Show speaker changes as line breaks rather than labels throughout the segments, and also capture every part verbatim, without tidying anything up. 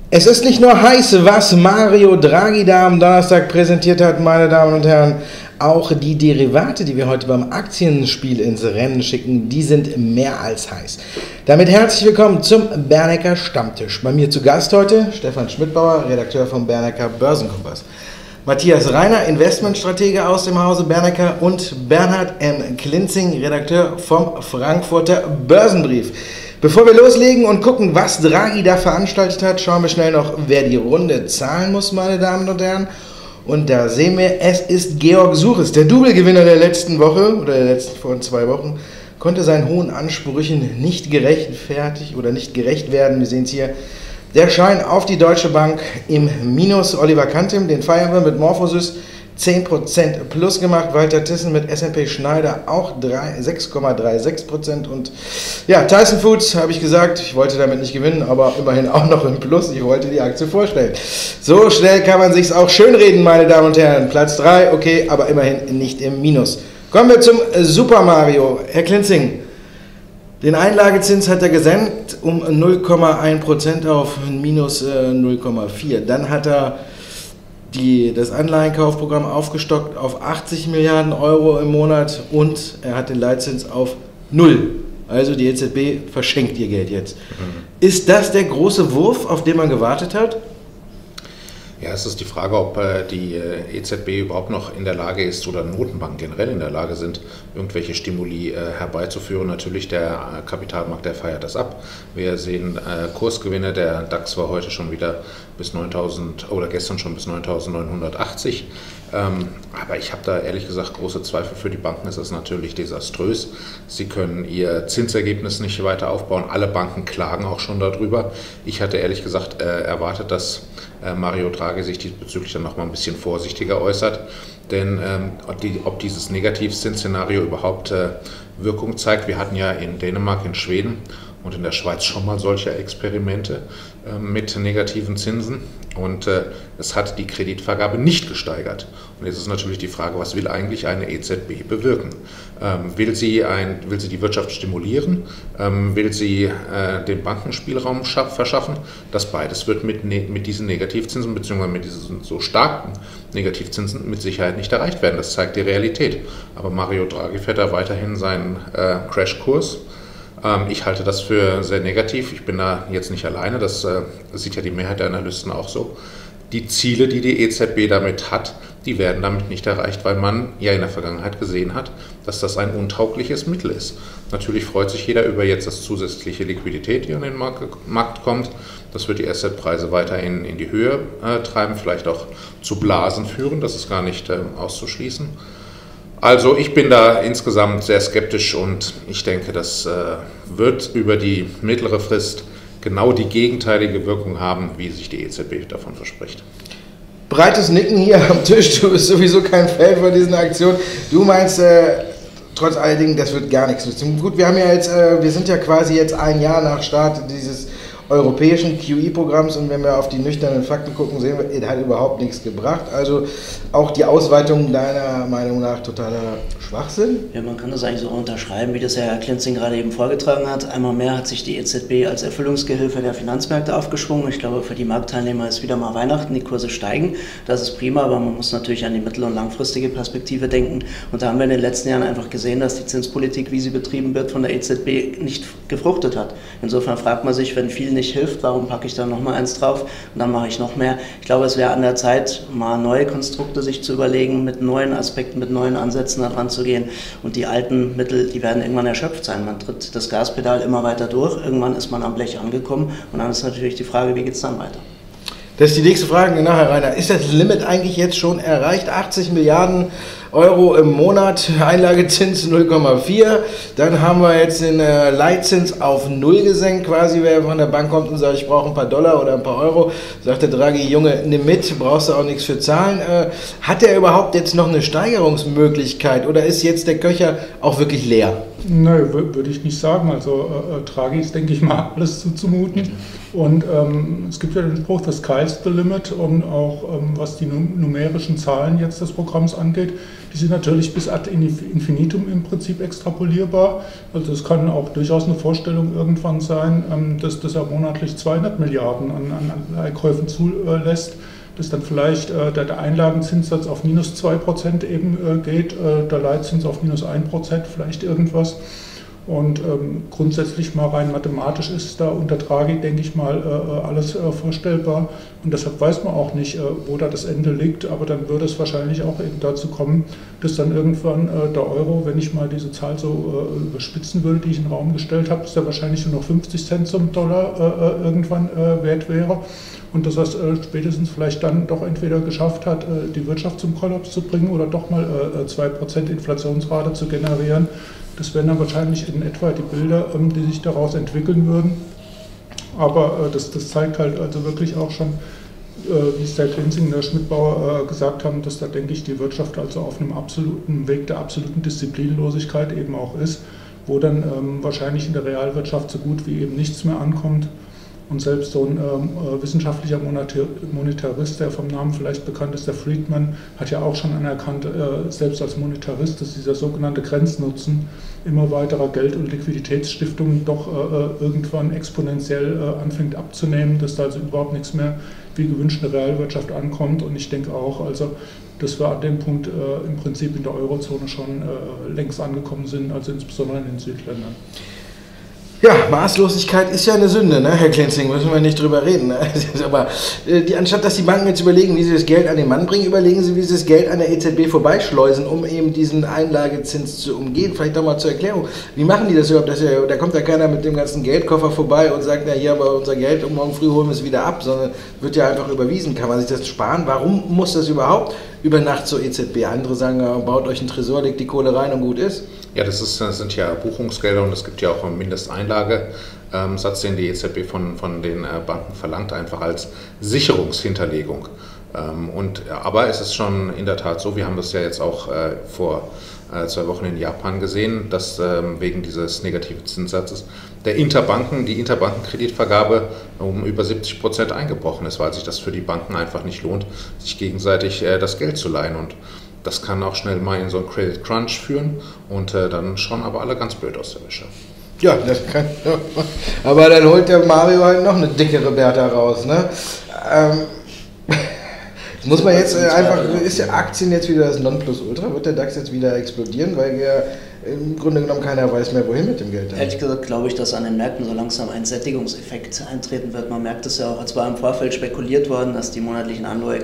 Es ist nicht nur heiß, was Mario Draghi da am Donnerstag präsentiert hat, meine Damen und Herren. Auch die Derivate, die wir heute beim Aktienspiel ins Rennen schicken, die sind mehr als heiß. Damit herzlich willkommen zum Bernecker Stammtisch. Bei mir zu Gast heute Stefan Schmidbauer, Redakteur vom Bernecker Börsenkompass. Matthias Reiner, Investmentstratege aus dem Hause Bernecker und Bernhard M. Klinzing, Redakteur vom Frankfurter Börsenbrief. Bevor wir loslegen und gucken, was Draghi da veranstaltet hat, schauen wir schnell noch, wer die Runde zahlen muss, meine Damen und Herren. Und da sehen wir, es ist Georg Suches, der Double-Gewinner der letzten Woche oder der letzten vor zwei Wochen, konnte seinen hohen Ansprüchen nicht gerechtfertigt oder nicht gerecht werden. Wir sehen es hier. Der Schein auf die Deutsche Bank im Minus. Oliver Kantim, den feiern wir mit Morphosis, zehn Prozent plus gemacht. Walter Thyssen mit S und P Schneider auch sechs Komma sechsunddreißig Prozent. Und ja, Tyson Foods, habe ich gesagt, ich wollte damit nicht gewinnen, aber immerhin auch noch im Plus. Ich wollte die Aktie vorstellen. So schnell kann man sich's auch schönreden, meine Damen und Herren. Platz drei, okay, aber immerhin nicht im Minus. Kommen wir zum Super Mario. Herr Klinzing, den Einlagezins hat er gesenkt um null Komma eins Prozent auf minus null Komma vier. Dann hat er die, das Anleihenkaufprogramm aufgestockt auf achtzig Milliarden Euro im Monat und er hat den Leitzins auf null. Also die E Z B verschenkt ihr Geld jetzt. Mhm. Ist das der große Wurf, auf den man gewartet hat?
Ja, es ist die Frage, ob äh, die äh, E Z B überhaupt noch in der Lage ist oder Notenbanken generell in der Lage sind, irgendwelche Stimuli äh, herbeizuführen. Natürlich der äh, Kapitalmarkt, der feiert das ab. Wir sehen äh, Kursgewinne, der DAX war heute schon wieder bis neuntausend oder gestern schon bis neuntausendneunhundertachtzig. Ähm, aber ich habe da ehrlich gesagt große Zweifel. Für die Banken ist das natürlich desaströs. Sie können ihr Zinsergebnis nicht weiter aufbauen. Alle Banken klagen auch schon darüber. Ich hatte ehrlich gesagt äh, erwartet, dass äh, Mario Draghi sich diesbezüglich dann noch mal ein bisschen vorsichtiger äußert. Denn ähm, ob, die, ob dieses Negativzinsszenario überhaupt äh, Wirkung zeigt. Wir hatten ja in Dänemark, in Schweden und in der Schweiz schon mal solche Experimente äh, mit negativen Zinsen und äh, es hat die Kreditvergabe nicht gesteigert. Und jetzt ist natürlich die Frage, was will eigentlich eine E Z B bewirken? Ähm, will sie, ein, will sie die Wirtschaft stimulieren? Ähm, will sie äh, den Banken Spielraum verschaffen? Das beides wird mit, ne mit diesen Negativzinsen bzw. mit diesen so starken Negativzinsen mit Sicherheit nicht erreicht werden. Das zeigt die Realität. Aber Mario Draghi fährt da weiterhin seinen äh, Crashkurs. Ich halte das für sehr negativ. Ich bin da jetzt nicht alleine, das äh, sieht ja die Mehrheit der Analysten auch so. Die Ziele, die die E Z B damit hat, die werden damit nicht erreicht, weil man ja in der Vergangenheit gesehen hat, dass das ein untaugliches Mittel ist. Natürlich freut sich jeder über jetzt das zusätzliche Liquidität, die an den Markt kommt. Das wird die Assetpreise weiterhin in die Höhe äh, treiben, vielleicht auch zu Blasen führen, das ist gar nicht äh, auszuschließen. Also ich bin da insgesamt sehr skeptisch und ich denke, das äh, wird über die mittlere Frist genau die gegenteilige Wirkung haben, wie sich die E Z B davon verspricht.
Breites Nicken hier am Tisch, du bist sowieso kein Fan von diesen Aktionen. Du meinst, äh, trotz alledem, das wird gar nichts nützen. Gut, wir haben ja jetzt, äh, wir sind ja quasi jetzt ein Jahr nach Start dieses europäischen Q E-Programms und wenn wir auf die nüchternen Fakten gucken, sehen wir, es hat überhaupt nichts gebracht. Also auch die Ausweitung deiner Meinung nach totaler Schwachsinn?
Ja, man kann das eigentlich so unterschreiben, wie das Herr Klinzing gerade eben vorgetragen hat. Einmal mehr hat sich die E Z B als Erfüllungsgehilfe der Finanzmärkte aufgeschwungen. Ich glaube, für die Marktteilnehmer ist wieder mal Weihnachten, die Kurse steigen. Das ist prima, aber man muss natürlich an die mittel- und langfristige Perspektive denken. Und da haben wir in den letzten Jahren einfach gesehen, dass die Zinspolitik, wie sie betrieben wird, von der E Z B nicht gefruchtet hat. Insofern fragt man sich, wenn vielen nicht hilft, warum packe ich da noch mal eins drauf und dann mache ich noch mehr. Ich glaube, es wäre an der Zeit, mal neue Konstrukte sich zu überlegen, mit neuen Aspekten, mit neuen Ansätzen daran zu gehen und die alten Mittel, die werden irgendwann erschöpft sein. Man tritt das Gaspedal immer weiter durch, irgendwann ist man am Blech angekommen und dann ist natürlich die Frage, wie geht es dann weiter?
Das ist die nächste Frage, genau, Herr Reiner. Ist das Limit eigentlich jetzt schon erreicht? achtzig Milliarden Euro im Monat, Einlagezins null Komma vier. Dann haben wir jetzt den äh, Leitzins auf null gesenkt, quasi, wer von der Bank kommt und sagt, ich brauche ein paar Dollar oder ein paar Euro. Sagt der Draghi, Junge, nimm mit, brauchst du auch nichts für zahlen. Äh, hat er überhaupt jetzt noch eine Steigerungsmöglichkeit oder ist jetzt der Köcher auch wirklich leer?
Nö, würde ich nicht sagen. Also äh, Draghi ist, denke ich mal, alles zuzumuten. Und ähm, es gibt ja den Spruch, the sky's the limit. Und auch ähm, was die numerischen Zahlen jetzt des Programms angeht, die sind natürlich bis ad infinitum im Prinzip extrapolierbar. Also es kann auch durchaus eine Vorstellung irgendwann sein, ähm, dass das er monatlich zweihundert Milliarden an, an Anleihekäufen zulässt. Dass dann vielleicht äh, der, der Einlagenzinssatz auf minus zwei Prozent eben äh, geht, äh, der Leitzins auf minus ein Prozent, vielleicht irgendwas. Und ähm, grundsätzlich mal rein mathematisch ist da unter Draghi, denke ich mal, äh, alles äh, vorstellbar. Und deshalb weiß man auch nicht, äh, wo da das Ende liegt. Aber dann würde es wahrscheinlich auch eben dazu kommen, dass dann irgendwann äh, der Euro, wenn ich mal diese Zahl so äh, überspitzen würde, die ich in den Raum gestellt habe, dass der wahrscheinlich nur noch fünfzig Cent zum Dollar äh, irgendwann äh, wert wäre. Und dass er es äh, spätestens vielleicht dann doch entweder geschafft hat, äh, die Wirtschaft zum Kollaps zu bringen oder doch mal äh, zwei Prozent Inflationsrate zu generieren. Das wären dann wahrscheinlich in etwa die Bilder, ähm, die sich daraus entwickeln würden. Aber äh, das, das zeigt halt also wirklich auch schon, äh, wie es der Klinsing, der Schmidbauer äh, gesagt haben, dass da, denke ich, die Wirtschaft also auf einem absoluten Weg der absoluten Disziplinlosigkeit eben auch ist, wo dann ähm, wahrscheinlich in der Realwirtschaft so gut wie eben nichts mehr ankommt. Und selbst so ein ähm, wissenschaftlicher Monetarist, der vom Namen vielleicht bekannt ist, der Friedman, hat ja auch schon anerkannt, äh, selbst als Monetarist, dass dieser sogenannte Grenznutzen immer weiterer Geld- und Liquiditätsstiftungen doch äh, irgendwann exponentiell äh, anfängt abzunehmen, dass da also überhaupt nichts mehr wie gewünscht in der Realwirtschaft ankommt. Und ich denke auch, also, dass wir an dem Punkt äh, im Prinzip in der Eurozone schon äh, längst angekommen sind, also insbesondere in den Südländern.
Ja, Maßlosigkeit ist ja eine Sünde, ne, Herr Klinsing, müssen wir nicht drüber reden. Ne? Aber äh, die, anstatt dass die Banken jetzt überlegen, wie sie das Geld an den Mann bringen, überlegen sie, wie sie das Geld an der E Z B vorbeischleusen, um eben diesen Einlagezins zu umgehen. Vielleicht doch mal zur Erklärung, wie machen die das überhaupt? Das ja, da kommt ja keiner mit dem ganzen Geldkoffer vorbei und sagt, na hier haben wir unser Geld und morgen früh holen wir es wieder ab, sondern wird ja einfach überwiesen. Kann man sich das sparen? Warum muss das überhaupt über Nacht zur E Z B? Andere sagen, baut euch einen Tresor, legt die Kohle rein und gut ist.
Ja, das, ist, das sind ja Buchungsgelder und es gibt ja auch einen Mindesteinlagesatz, den die E Z B von, von den Banken verlangt, einfach als Sicherungshinterlegung. Und, aber es ist schon in der Tat so, wir haben das ja jetzt auch vor zwei Wochen in Japan gesehen, dass wegen dieses negativen Zinssatzes der Interbanken, die Interbankenkreditvergabe um über siebzig Prozent eingebrochen ist, weil sich das für die Banken einfach nicht lohnt, sich gegenseitig das Geld zu leihen. Und das kann auch schnell mal in so einen Credit Crunch führen und äh, dann schauen aber alle ganz blöd aus der Wäsche.
Ja, das kann. Aber dann holt der Mario halt noch eine dickere Bertha raus, ne? Ähm, muss man jetzt äh, einfach, ist ja Aktien jetzt wieder das Nonplusultra? Wird der DAX jetzt wieder explodieren, weil ja im Grunde genommen keiner weiß mehr, wohin mit dem Geld?
Ehrlich gesagt glaube ich, dass an den Märkten so langsam ein Sättigungseffekt eintreten wird. Man merkt es ja auch, als war im Vorfeld spekuliert worden, dass die monatlichen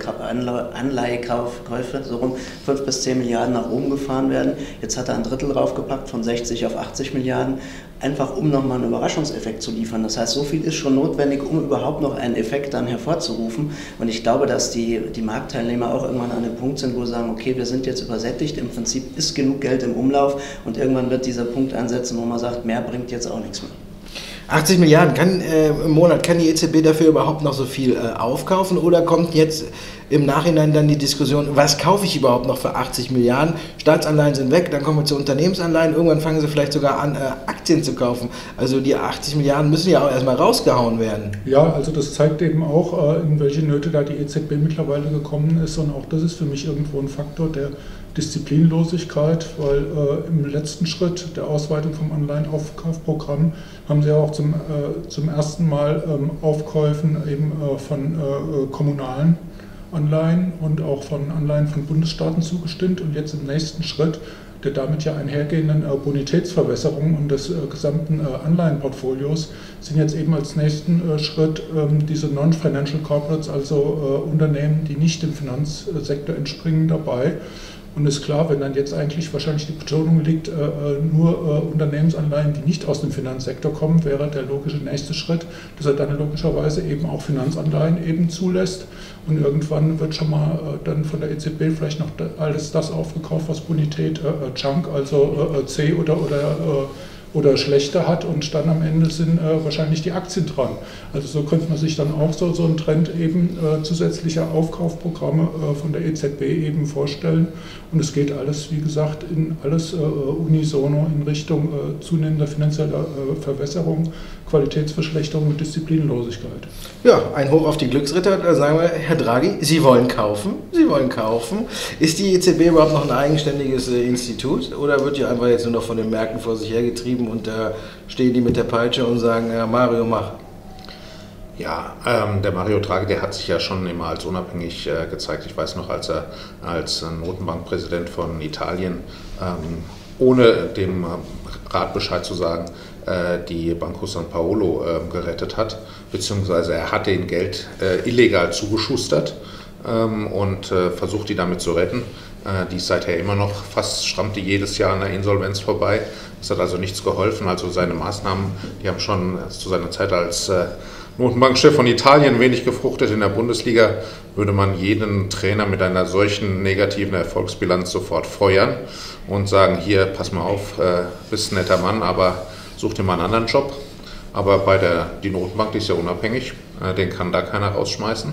Anleihekäufe so rund fünf bis zehn Milliarden nach oben gefahren werden. Jetzt hat er ein Drittel draufgepackt, von sechzig auf achtzig Milliarden, einfach um nochmal einen Überraschungseffekt zu liefern. Das heißt, so viel ist schon notwendig, um überhaupt noch einen Effekt dann hervorzurufen. Und ich glaube, dass die, die Marktteilnehmer auch irgendwann an einem Punkt sind, wo sie sagen, okay, wir sind jetzt übersättigt, im Prinzip ist genug Geld im Umlauf und irgendwann wird dieser Punkt einsetzen, wo man sagt, mehr bringt jetzt auch nichts mehr.
achtzig Milliarden kann, äh, im Monat, kann die E Z B dafür überhaupt noch so viel äh, aufkaufen oder kommt jetzt im Nachhinein dann die Diskussion, was kaufe ich überhaupt noch für achtzig Milliarden? Staatsanleihen sind weg, dann kommen wir zu Unternehmensanleihen, irgendwann fangen sie vielleicht sogar an, äh, Aktien zu kaufen. Also die achtzig Milliarden müssen ja auch erstmal rausgehauen werden.
Ja, also das zeigt eben auch, äh, in welche Nöte da die E Z B mittlerweile gekommen ist und auch das ist für mich irgendwo ein Faktor der Disziplinlosigkeit, weil äh, im letzten Schritt der Ausweitung vom Anleihenaufkaufprogramm haben sie ja auch zum, äh, zum ersten Mal ähm, Aufkäufen eben äh, von äh, kommunalen Anleihen und auch von Anleihen von Bundesstaaten zugestimmt und jetzt im nächsten Schritt der damit ja einhergehenden äh, Bonitätsverbesserung und des äh, gesamten äh, Anleihenportfolios sind jetzt eben als nächsten äh, Schritt ähm, diese Non-Financial Corporates, also äh, Unternehmen, die nicht dem Finanzsektor entspringen, dabei. Und ist klar, wenn dann jetzt eigentlich wahrscheinlich die Betonung liegt, äh, nur äh, Unternehmensanleihen, die nicht aus dem Finanzsektor kommen, wäre der logische nächste Schritt, dass er dann logischerweise eben auch Finanzanleihen eben zulässt. Und irgendwann wird schon mal äh, dann von der E Z B vielleicht noch da, alles das aufgekauft, was Bonität äh, Junk, also äh, C oder, oder oder schlechter hat und dann am Ende sind äh, wahrscheinlich die Aktien dran. Also so könnte man sich dann auch so, so einen Trend eben äh, zusätzlicher Aufkaufprogramme äh, von der E Z B eben vorstellen. Und es geht alles, wie gesagt, in alles äh, unisono in Richtung äh, zunehmender finanzieller äh, Verwässerung, Qualitätsverschlechterung und Disziplinlosigkeit.
Ja, ein Hoch auf die Glücksritter. Da sagen wir, Herr Draghi, Sie wollen kaufen, Sie wollen kaufen. Ist die E Z B überhaupt noch ein eigenständiges äh, Institut oder wird die einfach jetzt nur noch von den Märkten vor sich hergetrieben und da äh, stehen die mit der Peitsche und sagen, ja, Mario, mach?
Ja, ähm, der Mario Draghi, der hat sich ja schon immer als unabhängig äh, gezeigt. Ich weiß noch, als er als Notenbankpräsident von Italien, ähm, ohne dem Rat Bescheid zu sagen, äh, die Banco San Paolo äh, gerettet hat, beziehungsweise er hat den Geld äh, illegal zugeschustert ähm, und äh, versucht, die damit zu retten. Äh, die ist seither immer noch, fast schrammt die jedes Jahr an der Insolvenz vorbei. Das hat also nichts geholfen. Also seine Maßnahmen, die haben schon zu seiner Zeit als äh, Notenbankchef von Italien wenig gefruchtet. In der Bundesliga würde man jeden Trainer mit einer solchen negativen Erfolgsbilanz sofort feuern und sagen, hier, pass mal auf, äh, bist ein netter Mann, aber such dir mal einen anderen Job. Aber bei der die Notenbank, die ist ja unabhängig, äh, den kann da keiner rausschmeißen.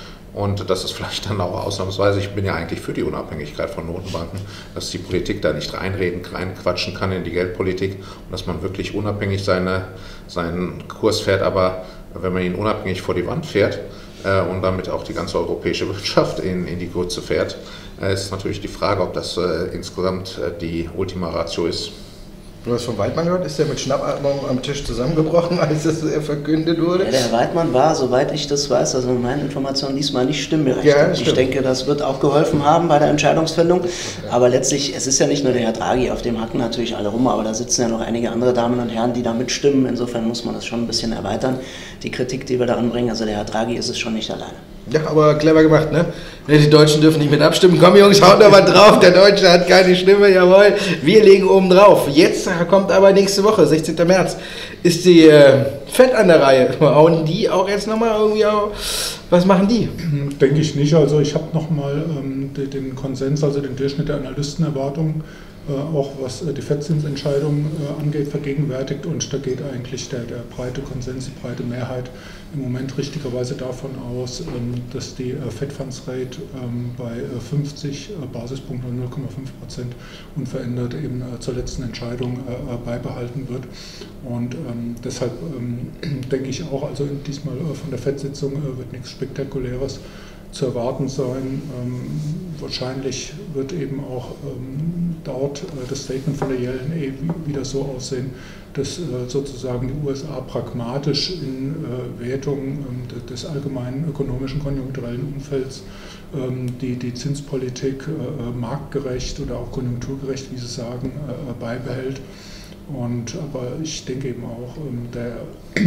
Und das ist vielleicht dann auch ausnahmsweise, ich bin ja eigentlich für die Unabhängigkeit von Notenbanken, dass die Politik da nicht reinreden, reinquatschen kann in die Geldpolitik und dass man wirklich unabhängig seine, seinen Kurs fährt. Aber wenn man ihn unabhängig vor die Wand fährt äh, und damit auch die ganze europäische Wirtschaft in, in die Grütze fährt, äh, ist natürlich die Frage, ob das äh, insgesamt äh, die Ultima Ratio ist.
Du hast von Weidmann gehört, ist der mit Schnappatmung am Tisch zusammengebrochen, als das verkündet wurde?
Ja, der Herr Weidmann war, soweit ich das weiß, also meine Informationen diesmal nicht stimmberechtigt. Ja, ich denke, das wird auch geholfen haben bei der Entscheidungsfindung. Okay. Aber letztlich, es ist ja nicht nur der Herr Draghi, auf dem hacken natürlich alle rum, aber da sitzen ja noch einige andere Damen und Herren, die da mitstimmen. Insofern muss man das schon ein bisschen erweitern, die Kritik, die wir da anbringen. Also der Herr Draghi ist es schon nicht alleine.
Ja, aber clever gemacht, ne? Die Deutschen dürfen nicht mit abstimmen. Komm Jungs, haut da mal drauf, der Deutsche hat keine Stimme, jawohl. Wir legen oben drauf. Jetzt kommt aber nächste Woche, sechzehnten März, ist die äh, Fed an der Reihe. Hauen die auch jetzt nochmal irgendwie auf? Was machen die?
Denke ich nicht. Also ich habe nochmal ähm, den Konsens, also den Durchschnitt der Analystenerwartungen, äh, auch was äh, die Fettzinsentscheidung äh, angeht, vergegenwärtigt. Und da geht eigentlich der, der breite Konsens, die breite Mehrheit im Moment richtigerweise davon aus, ähm, dass die äh, Fed Funds Rate ähm, bei äh, fünfzig äh, Basispunkten und null Komma fünf Prozent unverändert eben äh, zur letzten Entscheidung äh, beibehalten wird. Und ähm, deshalb ähm, denke ich auch, also diesmal äh, von der Fed-Sitzung äh, wird nichts Spektakuläres zu erwarten sein. Ähm, wahrscheinlich wird eben auch ähm, dort äh, das Statement von der Yellen eh wieder so aussehen, dass äh, sozusagen die U S A pragmatisch in äh, Wertung äh, des allgemeinen ökonomischen konjunkturellen Umfelds ähm, die, die Zinspolitik äh, marktgerecht oder auch konjunkturgerecht, wie Sie sagen, äh, beibehält. Und, aber ich denke eben auch, ähm, der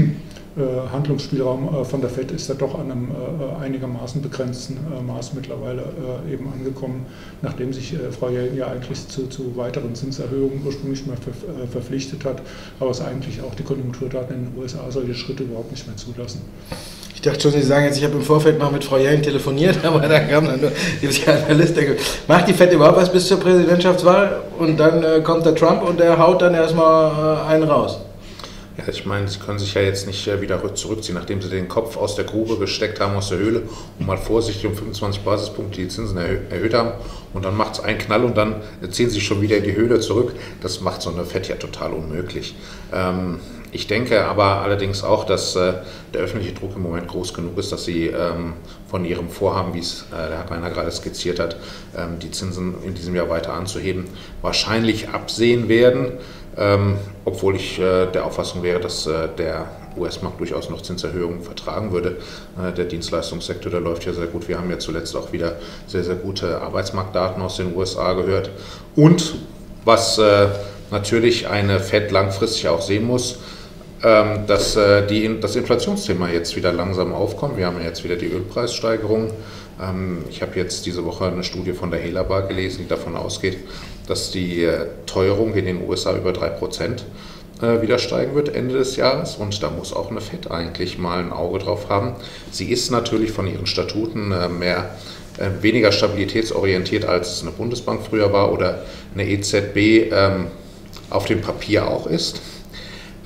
äh, Handlungsspielraum äh, von der Fed ist ja doch an einem äh, einigermaßen begrenzten äh, Maß mittlerweile äh, eben angekommen, nachdem sich äh, Frau Yellen ja eigentlich zu, zu weiteren Zinserhöhungen ursprünglich mal ver, äh, verpflichtet hat, aber es eigentlich auch die Konjunkturdaten in den U S A solche Schritte überhaupt nicht mehr zulassen.
Ich dachte schon, Sie sagen jetzt, ich habe im Vorfeld mal mit Frau Yellen telefoniert, aber da kam dann nur die Analyst, der gesagt, macht die Fed überhaupt was bis zur Präsidentschaftswahl? Und dann äh, kommt der Trump und der haut dann erstmal äh, einen raus.
Ja, ich meine, Sie können sich ja jetzt nicht wieder zurückziehen, nachdem Sie den Kopf aus der Grube gesteckt haben, aus der Höhle und mal vorsichtig um fünfundzwanzig Basispunkte die Zinsen erhö erhöht haben und dann macht es einen Knall und dann ziehen Sie schon wieder in die Höhle zurück. Das macht so eine Fed ja total unmöglich. Ähm, Ich denke aber allerdings auch, dass äh, der öffentliche Druck im Moment groß genug ist, dass sie ähm, von ihrem Vorhaben, wie es äh, der Herr Reiner gerade skizziert hat, ähm, die Zinsen in diesem Jahr weiter anzuheben, wahrscheinlich absehen werden, ähm, obwohl ich äh, der Auffassung wäre, dass äh, der U S-Markt durchaus noch Zinserhöhungen vertragen würde. Äh, der Dienstleistungssektor, der läuft ja sehr gut. Wir haben ja zuletzt auch wieder sehr, sehr gute Arbeitsmarktdaten aus den U S A gehört. Und was äh, natürlich eine Fed langfristig auch sehen muss, dass die, das Inflationsthema jetzt wieder langsam aufkommt. Wir haben ja jetzt wieder die Ölpreissteigerung. Ich habe jetzt diese Woche eine Studie von der Hellerbar gelesen, die davon ausgeht, dass die Teuerung in den U S A über drei Prozent wieder steigen wird Ende des Jahres. Und da muss auch eine Fed eigentlich mal ein Auge drauf haben. Sie ist natürlich von ihren Statuten mehr, weniger stabilitätsorientiert, als es eine Bundesbank früher war oder eine E Z B auf dem Papier auch ist.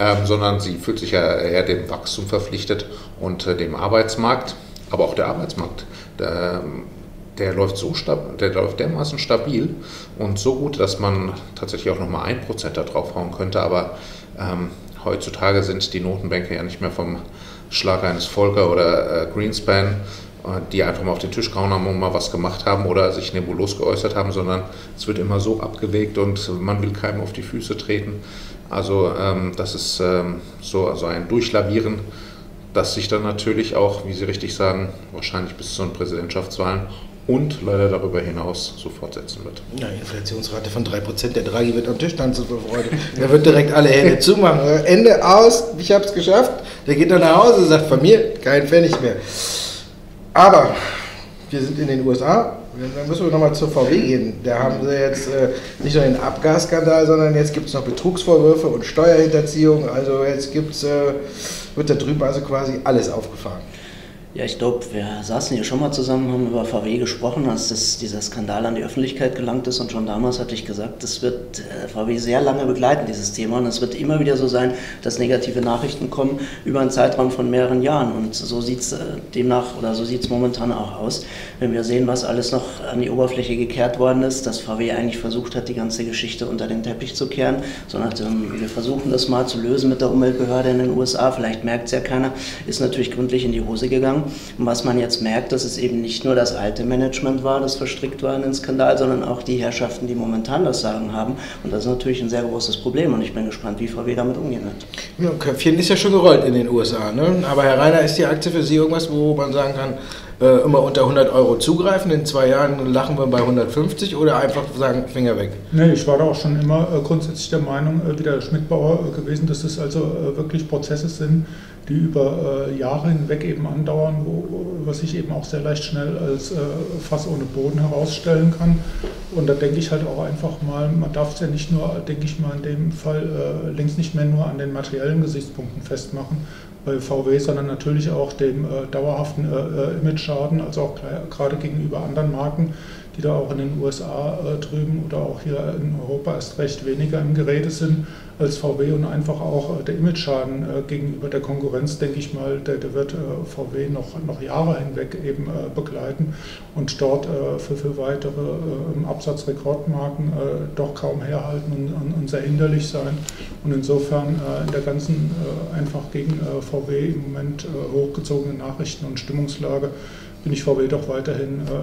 ähm, sondern sie fühlt sich ja eher dem Wachstum verpflichtet und äh, dem Arbeitsmarkt, aber auch der Arbeitsmarkt, der, der läuft so stab- der läuft dermaßen stabil und so gut, dass man tatsächlich auch nochmal ein Prozent da draufhauen könnte, aber ähm, heutzutage sind die Notenbanker ja nicht mehr vom Schlag eines Volcker oder äh, Greenspan, die einfach mal auf den Tisch gehauen haben und mal was gemacht haben oder sich nebulos geäußert haben, sondern es wird immer so abgewägt und man will keinem auf die Füße treten. Also ähm, das ist ähm, so also ein Durchlavieren, das sich dann natürlich auch, wie Sie richtig sagen, wahrscheinlich bis zu den Präsidentschaftswahlen und leider darüber hinaus so fortsetzen wird.
Ja, Inflationsrate von drei Prozent, der Draghi wird am Tisch tanzen vor Freude. Der wird direkt alle Hände zumachen. Ende aus, ich habe es geschafft. Der geht dann nach Hause und sagt, von mir kein Pfennig mehr. Aber wir sind in den U S A, dann müssen wir nochmal zur V W gehen. Da haben sie jetzt äh, nicht nur den Abgasskandal, sondern jetzt gibt es noch Betrugsvorwürfe und Steuerhinterziehung. Also jetzt gibt's, äh, wird da drüben also quasi alles aufgefahren.
Ja, ich glaube, wir saßen hier schon mal zusammen, haben über V W gesprochen, als das, dieser Skandal an die Öffentlichkeit gelangt ist. Und schon damals hatte ich gesagt, das wird äh, V W sehr lange begleiten, dieses Thema. Und es wird immer wieder so sein, dass negative Nachrichten kommen über einen Zeitraum von mehreren Jahren. Und so sieht es äh, demnach oder so sieht es momentan auch aus. Wenn wir sehen, was alles noch an die Oberfläche gekehrt worden ist, dass V W eigentlich versucht hat, die ganze Geschichte unter den Teppich zu kehren, sondern ähm, wir versuchen das mal zu lösen mit der Umweltbehörde in den U S A. Vielleicht merkt es ja keiner, ist natürlich gründlich in die Hose gegangen. Und was man jetzt merkt, dass es eben nicht nur das alte Management war, das verstrickt war in den Skandal, sondern auch die Herrschaften, die momentan das Sagen haben. Und das ist natürlich ein sehr großes Problem und ich bin gespannt, wie V W damit umgehen wird.
Ja, Köpfchen ist ja schon gerollt in den U S A, ne? Aber Herr Reiner, ist die Aktie für Sie irgendwas, wo man sagen kann, äh, immer unter hundert Euro zugreifen, in zwei Jahren lachen wir bei hundertfünfzig oder einfach sagen, Finger weg?
Nee, ich war da auch schon immer äh, grundsätzlich der Meinung, äh, wie der Schmidbauer äh, gewesen, dass es also äh, wirklich Prozesse sind, die über äh, Jahre hinweg eben andauern, wo, was sich eben auch sehr leicht schnell als äh, Fass ohne Boden herausstellen kann. Und da denke ich halt auch einfach mal, man darf es ja nicht nur, denke ich mal in dem Fall, äh, längst nicht mehr nur an den materiellen Gesichtspunkten festmachen bei V W, sondern natürlich auch dem äh, dauerhaften äh, Image-Schaden, also auch gerade gegenüber anderen Marken, die da auch in den U S A äh, drüben oder auch hier in Europa erst recht weniger im Gerede sind als V W und einfach auch äh, der Image-Schaden äh, gegenüber der Konkurrenz, denke ich mal, der, der wird äh, V W noch, noch Jahre hinweg eben äh, begleiten und dort äh, für, für weitere äh, Absatzrekordmarken äh, doch kaum herhalten und, und, und sehr hinderlich sein. Und insofern äh, in der ganzen äh, einfach gegen äh, V W im Moment äh, hochgezogenen Nachrichten- und Stimmungslage bin ich V W doch weiterhin äh,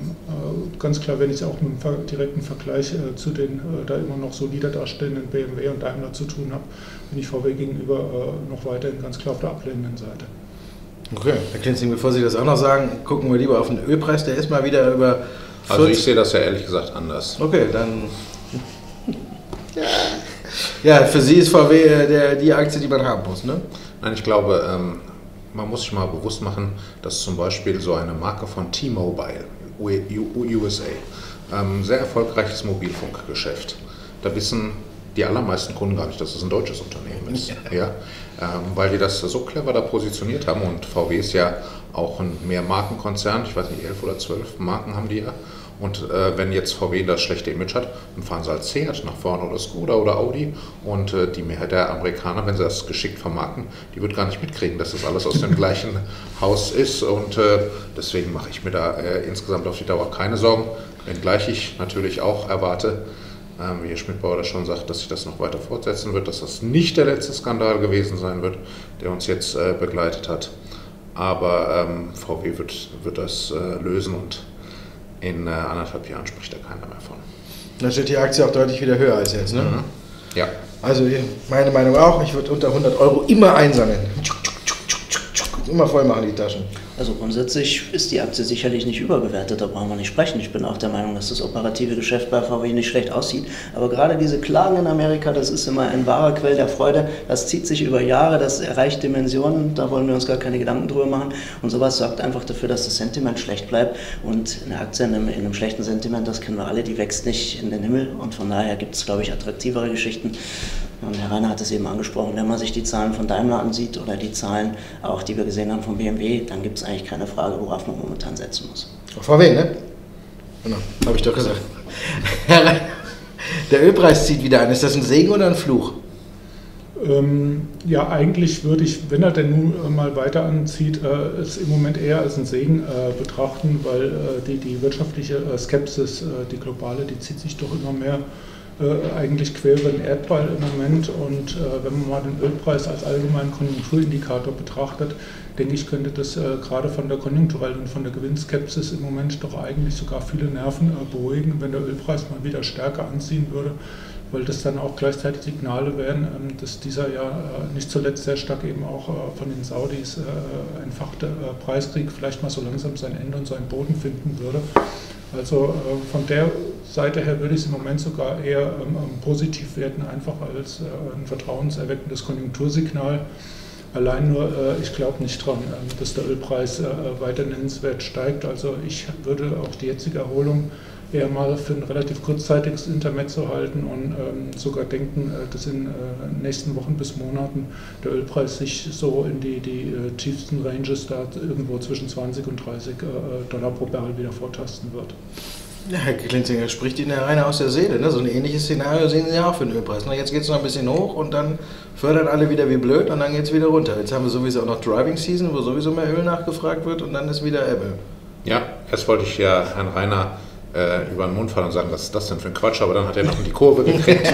äh, ganz klar, wenn ich es auch mit einem direkten Vergleich äh, zu den äh, da immer noch solider darstellenden B M W und Daimler zu tun habe, bin ich V W gegenüber äh, noch weiterhin ganz klar auf der ablehnenden Seite.
Okay, Herr Klinzing, bevor Sie das auch noch sagen, gucken wir lieber auf den Ölpreis, der ist mal wieder über...
Also ich sehe das ja ehrlich gesagt anders.
Okay, dann... Ja, für Sie ist V W der, die Aktie, die man haben muss, ne?
Nein, ich glaube... Ähm Man muss sich mal bewusst machen, dass zum Beispiel so eine Marke von T-Mobile, U S A, ähm, sehr erfolgreiches Mobilfunkgeschäft. Da wissen die allermeisten Kunden gar nicht, dass es ein deutsches Unternehmen ist. Ja. Ja? Ähm, weil die das so clever da positioniert haben und V W ist ja auch ein Mehrmarkenkonzern, ich weiß nicht, elf oder zwölf Marken haben die ja. Und äh, wenn jetzt V W das schlechte Image hat, dann fahren sie als Seat nach vorne oder Skoda oder Audi. Und äh, die Mehrheit der Amerikaner, wenn sie das geschickt vermarkten, die wird gar nicht mitkriegen, dass das alles aus dem gleichen Haus ist. Und äh, deswegen mache ich mir da äh, insgesamt auf die Dauer keine Sorgen. Wenngleich ich natürlich auch erwarte, äh, wie Herr Schmidbauer das schon sagt, dass sich das noch weiter fortsetzen wird, dass das nicht der letzte Skandal gewesen sein wird, der uns jetzt äh, begleitet hat. Aber ähm, V W wird, wird das äh, lösen und in äh, anderthalb Jahren spricht da keiner mehr von.
Dann steht die Aktie auch deutlich wieder höher als jetzt, ne?
Mhm. Ja.
Also meine Meinung auch, ich würde unter hundert Euro immer einsammeln. Immer voll machen die Taschen.
Also grundsätzlich ist die Aktie sicherlich nicht überbewertet, da brauchen wir nicht sprechen. Ich bin auch der Meinung, dass das operative Geschäft bei V W nicht schlecht aussieht. Aber gerade diese Klagen in Amerika, das ist immer ein wahrer Quell der Freude. Das zieht sich über Jahre, das erreicht Dimensionen, da wollen wir uns gar keine Gedanken drüber machen. Und sowas sorgt einfach dafür, dass das Sentiment schlecht bleibt. Und eine Aktie in einem, in einem schlechten Sentiment, das kennen wir alle, die wächst nicht in den Himmel. Und von daher gibt es, glaube ich, attraktivere Geschichten. Und Herr Reiner hat es eben angesprochen, wenn man sich die Zahlen von Daimler ansieht oder die Zahlen, auch die wir gesehen haben von B M W, dann gibt es eigentlich keine Frage, worauf man momentan setzen muss.
V W, ne? Genau, habe ich doch gesagt. Herr Reiner, der Ölpreis zieht wieder an. Ist das ein Segen oder ein Fluch?
Ähm, ja, eigentlich würde ich, wenn er denn nun mal weiter anzieht, äh, es im Moment eher als einen Segen äh, betrachten, weil äh, die, die wirtschaftliche äh, Skepsis, äh, die globale, die zieht sich doch immer mehr äh, eigentlich quer über den Erdball im Moment. Und äh, wenn man mal den Ölpreis als allgemeinen Konjunkturindikator betrachtet, denke ich, könnte das äh, gerade von der konjunkturellen und von der Gewinnskepsis im Moment doch eigentlich sogar viele Nerven äh, beruhigen, wenn der Ölpreis mal wieder stärker anziehen würde, weil das dann auch gleichzeitig Signale wären, ähm, dass dieser ja äh, nicht zuletzt sehr stark eben auch äh, von den Saudis äh, entfachte äh, Preiskrieg vielleicht mal so langsam sein Ende und seinen Boden finden würde. Also äh, von der Seite her würde ich es im Moment sogar eher ähm, positiv werten, einfach als äh, ein vertrauenserweckendes Konjunktursignal. Allein nur, äh, ich glaube nicht dran, äh, dass der Ölpreis äh, weiter nennenswert steigt. Also ich würde auch die jetzige Erholung eher mal für ein relativ kurzzeitiges Intermezzo halten und ähm, sogar denken, äh, dass in äh, nächsten Wochen bis Monaten der Ölpreis sich so in die, die äh, tiefsten Ranges da irgendwo zwischen zwanzig und dreißig äh, Dollar pro Barrel wieder vortasten wird.
Ja, Herr Klinzinger spricht Ihnen ja rein aus der Seele. Ne? So ein ähnliches Szenario sehen Sie ja auch für den Ölpreis. Ne? Jetzt geht es noch ein bisschen hoch und dann fördern alle wieder wie blöd und dann geht es wieder runter. Jetzt haben wir sowieso auch noch Driving Season, wo sowieso mehr Öl nachgefragt wird und dann ist wieder Ebbe.
Ja, erst wollte ich ja Herrn Rainer äh, über den Mund fallen und sagen, was ist das denn für ein Quatsch, aber dann hat er noch in die Kurve gekriegt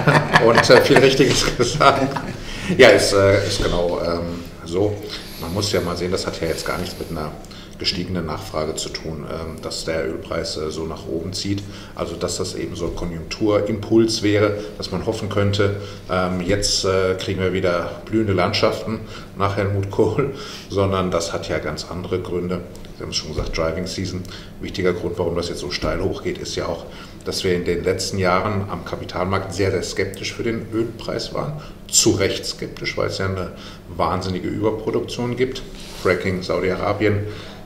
und äh, viel Richtiges gesagt. Ja, ist, äh, ist genau ähm, so. Man muss ja mal sehen, das hat ja jetzt gar nichts mit einer gestiegene Nachfrage zu tun, dass der Ölpreis so nach oben zieht. Also dass das eben so ein Konjunkturimpuls wäre, dass man hoffen könnte, jetzt kriegen wir wieder blühende Landschaften nach Helmut Kohl, sondern das hat ja ganz andere Gründe. Sie haben es schon gesagt, Driving Season. Wichtiger Grund, warum das jetzt so steil hochgeht, ist ja auch, dass wir in den letzten Jahren am Kapitalmarkt sehr, sehr skeptisch für den Ölpreis waren. Zu Recht skeptisch, weil es ja eine wahnsinnige Überproduktion gibt. Fracking, Saudi-Arabien,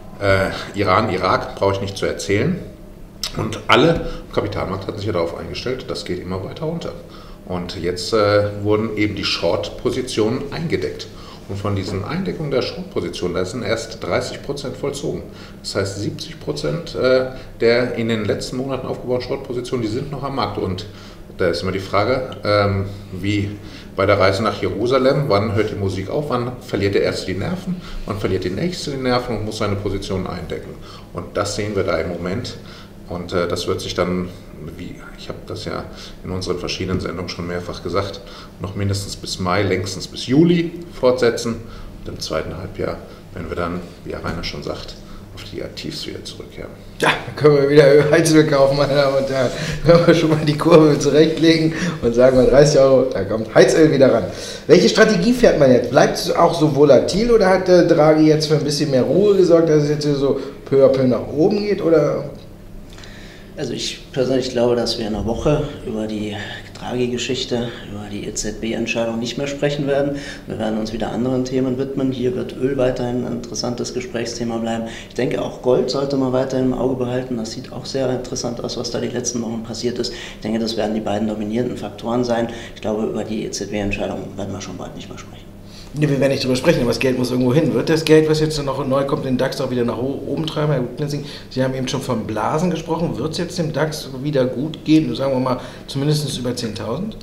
Äh, Iran, Irak, brauche ich nicht zu erzählen. Und alle am Kapitalmarkt hatten sich ja darauf eingestellt, das geht immer weiter runter. Und jetzt äh, wurden eben die Short-Positionen eingedeckt. Und von diesen Eindeckungen der Short-Positionen, da sind erst dreißig Prozent vollzogen. Das heißt, siebzig Prozent äh, der in den letzten Monaten aufgebauten Short-Positionen, die sind noch am Markt. Und da ist immer die Frage, ähm, wie bei der Reise nach Jerusalem, wann hört die Musik auf, wann verliert der Erste die Nerven, wann verliert die Nächste die Nerven und muss seine Position eindecken. Und das sehen wir da im Moment. Und äh, das wird sich dann, wie ich habe das ja in unseren verschiedenen Sendungen schon mehrfach gesagt, noch mindestens bis Mai, längstens bis Juli fortsetzen. Und im zweiten Halbjahr, wenn wir dann, wie Herr Rainer schon sagt, auf die Tiefs wieder zurückkehren.
Ja, dann können wir wieder Heizöl kaufen, meine Damen und Herren. Können wir schon mal die Kurve zurechtlegen und sagen wir dreißig Euro, da kommt Heizöl wieder ran. Welche Strategie fährt man jetzt? Bleibt es auch so volatil oder hat äh, Draghi jetzt für ein bisschen mehr Ruhe gesorgt, dass es jetzt so peu à peu nach oben geht? Oder?
Also ich persönlich glaube, dass wir in einer Woche über die Draghi-Geschichte, über die E Z B-Entscheidung nicht mehr sprechen werden. Wir werden uns wieder anderen Themen widmen. Hier wird Öl weiterhin ein interessantes Gesprächsthema bleiben. Ich denke, auch Gold sollte man weiterhin im Auge behalten. Das sieht auch sehr interessant aus, was da die letzten Wochen passiert ist. Ich denke, das werden die beiden dominierenden Faktoren sein. Ich glaube, über die E Z B-Entscheidung werden wir schon bald nicht mehr sprechen.
Nee, wir werden nicht drüber sprechen, aber das Geld muss irgendwo hin. Wird das Geld, was jetzt noch neu kommt, den DAX auch wieder nach oben treiben? Herr Klinzing, Sie haben eben schon von Blasen gesprochen. Wird es jetzt dem DAX wieder gut gehen, sagen wir mal, zumindest über zehntausend?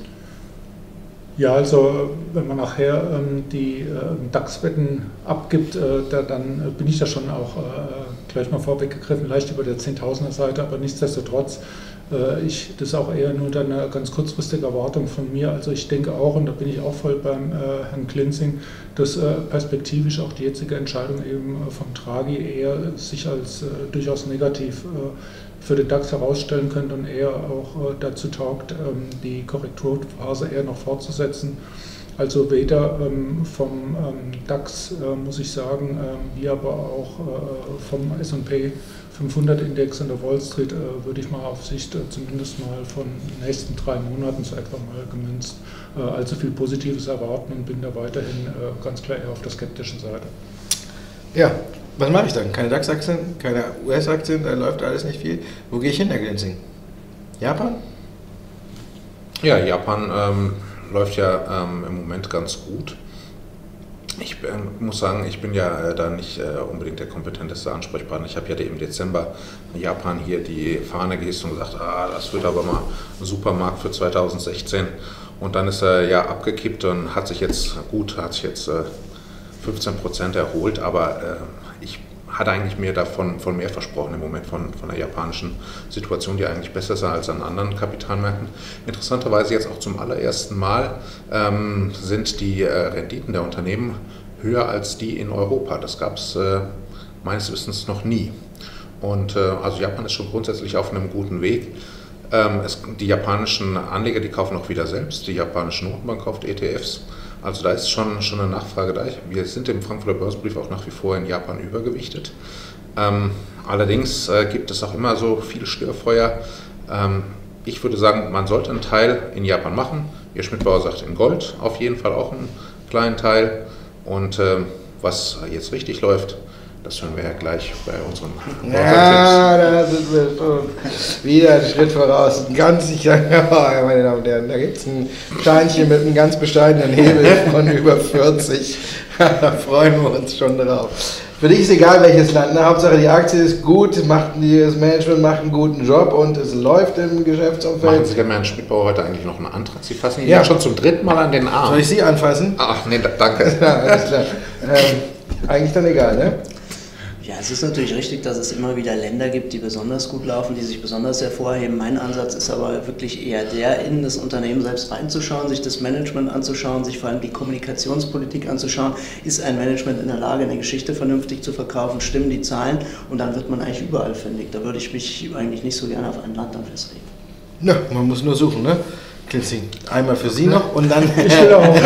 Ja, also wenn man nachher ähm, die äh, DAX-Wetten abgibt, äh, da, dann bin ich da schon auch äh, gleich mal vorweggegriffen, leicht über der Zehntausender-Seite, aber nichtsdestotrotz, äh, ich, das ist auch eher nur eine ganz kurzfristige Erwartung von mir. Also ich denke auch, und da bin ich auch voll beim äh, Herrn Klinzing, dass äh, perspektivisch auch die jetzige Entscheidung eben äh, vom Draghi eher sich als äh, durchaus negativ äh, für den DAX herausstellen könnte und eher auch äh, dazu taugt, ähm, die Korrekturphase eher noch fortzusetzen. Also weder ähm, vom ähm, DAX, äh, muss ich sagen, äh, wie aber auch äh, vom S und P fünfhundert Index in der Wall Street äh, würde ich mal auf Sicht äh, zumindest mal von den nächsten drei Monaten so etwa mal gemünzt äh, allzu viel Positives erwarten und bin da weiterhin äh, ganz klar eher auf der skeptischen Seite.
Ja, was mache ich dann? Keine DAX-Aktien, keine U S-Aktien, da läuft alles nicht viel. Wo gehe ich hin, Herr Klinzing? Japan?
Ja, Japan ähm, läuft ja ähm, im Moment ganz gut. Ich äh, muss sagen, ich bin ja äh, da nicht äh, unbedingt der kompetenteste Ansprechpartner. Ich habe ja im Dezember in Japan hier die Fahne gehisst und gesagt, ah, das wird aber mal ein super Markt für zweitausendsechzehn. und dann ist er ja abgekippt und hat sich jetzt gut, hat sich jetzt äh, fünfzehn Prozent erholt, aber äh, ich hatte eigentlich mir davon von mehr versprochen im Moment von, von der japanischen Situation, die eigentlich besser ist als an anderen Kapitalmärkten. Interessanterweise jetzt auch zum allerersten Mal ähm, sind die äh, Renditen der Unternehmen höher als die in Europa. Das gab es äh, meines Wissens noch nie. Und äh, also Japan ist schon grundsätzlich auf einem guten Weg. Ähm, es, die japanischen Anleger, die kaufen auch wieder selbst, die japanische Notenbank kauft E T Fs. Also da ist schon, schon eine Nachfrage da. Wir sind im Frankfurter Börsenbrief auch nach wie vor in Japan übergewichtet. Ähm, allerdings äh, gibt es auch immer so viele Störfeuer. Ähm, ich würde sagen, man sollte einen Teil in Japan machen. Ihr Schmidtbauer sagt in Gold auf jeden Fall auch einen kleinen Teil. Und äh, was jetzt richtig läuft, das hören wir ja gleich bei unseren
Ja, da sind wir schon wieder einen Schritt voraus. Ganz, ich sage, ja, meine Damen und Herren, da gibt es ein Steinchen mit einem ganz bescheidenen Hebel von über vierzig. Da freuen wir uns schon drauf. Für dich ist egal, welches Land. Ne? Hauptsache die Aktie ist gut, macht, das Management macht einen guten Job und es läuft im Geschäftsumfeld.
Machen Sie dem Herrn Schmidtbauer heute eigentlich noch einen Antrag? Sie fassen ihn ja schon zum dritten Mal an den Arm.
Soll ich Sie anfassen?
Ach, nee, danke.
Ja, alles klar. Ähm, eigentlich dann egal, ne?
Ja, es ist natürlich richtig, dass es immer wieder Länder gibt, die besonders gut laufen, die sich besonders hervorheben. Mein Ansatz ist aber wirklich eher der, in das Unternehmen selbst reinzuschauen, sich das Management anzuschauen, sich vor allem die Kommunikationspolitik anzuschauen. Ist ein Management in der Lage, eine Geschichte vernünftig zu verkaufen? Stimmen die Zahlen? Und dann wird man eigentlich überall fündig. Da würde ich mich eigentlich nicht so gerne auf ein Land dann festlegen.
Ja, man muss nur suchen, ne? Klitzing, einmal für Sie noch und dann...
Ich will auch.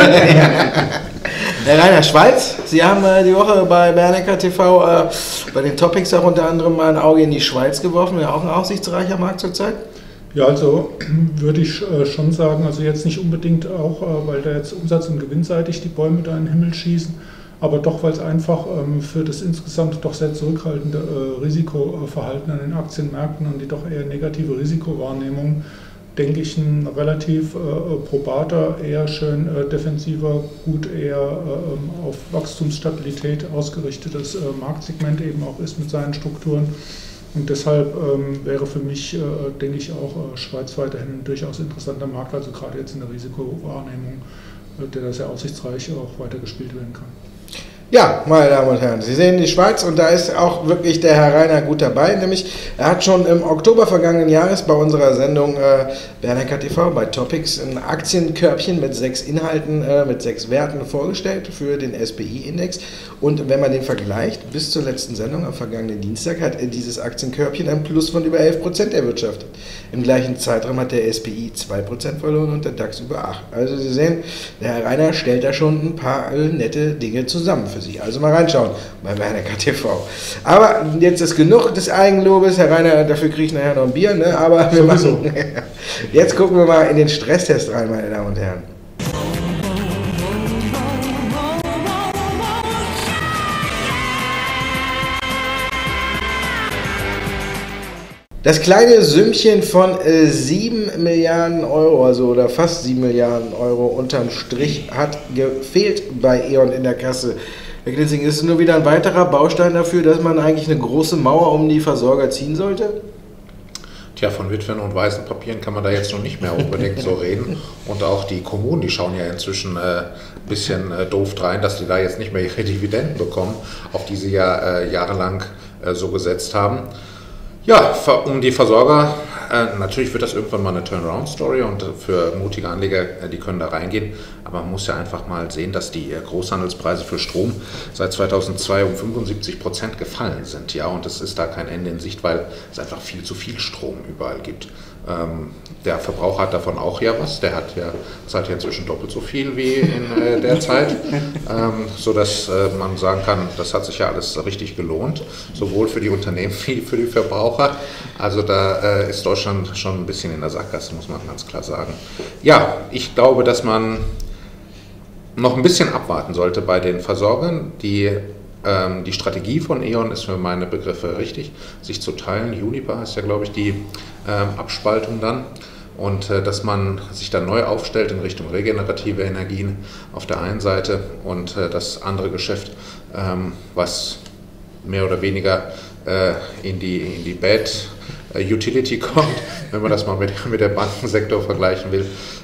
Herr Rainer, Schweiz, Sie haben äh, die Woche bei Bernecker T V äh, bei den Topics auch unter anderem mal ein Auge in die Schweiz geworfen, ja auch ein aussichtsreicher Markt zurzeit?
Ja, also würde ich äh, schon sagen, also jetzt nicht unbedingt auch, äh, weil da jetzt umsatz- und gewinnseitig die Bäume da in den Himmel schießen, aber doch, weil es einfach ähm, für das insgesamt doch sehr zurückhaltende äh, Risikoverhalten an den Aktienmärkten und die doch eher negative Risikowahrnehmung, denke ich, ein relativ äh, probater, eher schön äh, defensiver, gut eher äh, auf Wachstumsstabilität ausgerichtetes äh, Marktsegment eben auch ist mit seinen Strukturen. Und deshalb ähm, wäre für mich, äh, denke ich, auch äh, Schweiz weiterhin ein durchaus interessanter Markt, also gerade jetzt in der Risikowahrnehmung, äh, der da sehr aussichtsreich auch weiter gespielt werden kann.
Ja, meine Damen und Herren, Sie sehen die Schweiz und da ist auch wirklich der Herr Rainer gut dabei, nämlich er hat schon im Oktober vergangenen Jahres bei unserer Sendung äh, Bernecker T V bei Topics ein Aktienkörbchen mit sechs Inhalten, äh, mit sechs Werten vorgestellt für den S P I-Index und wenn man den vergleicht, bis zur letzten Sendung am vergangenen Dienstag hat dieses Aktienkörbchen ein Plus von über elf Prozent erwirtschaftet. Im gleichen Zeitraum hat der S P I zwei Prozent verloren und der DAX über acht Prozent. Also Sie sehen, der Herr Rainer stellt da schon ein paar äh, nette Dinge zusammen für Sie. Also mal reinschauen bei Bernecker T V. Aber jetzt ist genug des Eigenlobes. Herr Rainer, dafür kriege ich nachher noch ein Bier, ne? Aber wir machen. Jetzt gucken wir mal in den Stresstest rein, meine Damen und Herren. Das kleine Sümmchen von äh, sieben Milliarden Euro, also oder fast sieben Milliarden Euro unterm Strich, hat gefehlt bei E ON in der Kasse. Herr Klitzing, ist es nur wieder ein weiterer Baustein dafür, dass man eigentlich eine große Mauer um die Versorger ziehen sollte?
Tja, von Witwen und weißen Papieren kann man da jetzt noch nicht mehr unbedingt so reden. Und auch die Kommunen, die schauen ja inzwischen ein äh, bisschen äh, doof rein, dass die da jetzt nicht mehr ihre Dividenden bekommen, auf die sie ja äh, jahrelang äh, so gesetzt haben. Ja, um die Versorger, äh, natürlich wird das irgendwann mal eine Turnaround-Story und für mutige Anleger, äh, die können da reingehen, aber man muss ja einfach mal sehen, dass die äh, Großhandelspreise für Strom seit zweitausendzwei um fünfundsiebzig Prozent gefallen sind, ja, und es ist da kein Ende in Sicht, weil es einfach viel zu viel Strom überall gibt. Ähm, der Verbraucher hat davon auch ja was, der hat ja, zahlt ja inzwischen doppelt so viel wie in äh, der Zeit, ähm, sodass äh, man sagen kann, das hat sich ja alles richtig gelohnt, sowohl für die Unternehmen wie für die Verbraucher. Also da äh, ist Deutschland schon ein bisschen in der Sackgasse, muss man ganz klar sagen. Ja, ich glaube, dass man noch ein bisschen abwarten sollte bei den Versorgern. Die Die Strategie von E ON ist für meine Begriffe richtig, sich zu teilen. Uniper ist ja, glaube ich, die ähm, Abspaltung dann. Und äh, dass man sich dann neu aufstellt in Richtung regenerative Energien auf der einen Seite und äh, das andere Geschäft, ähm, was mehr oder weniger äh, in die, in die Bad Utility kommt, wenn man das mal mit, mit dem Bankensektor vergleichen will,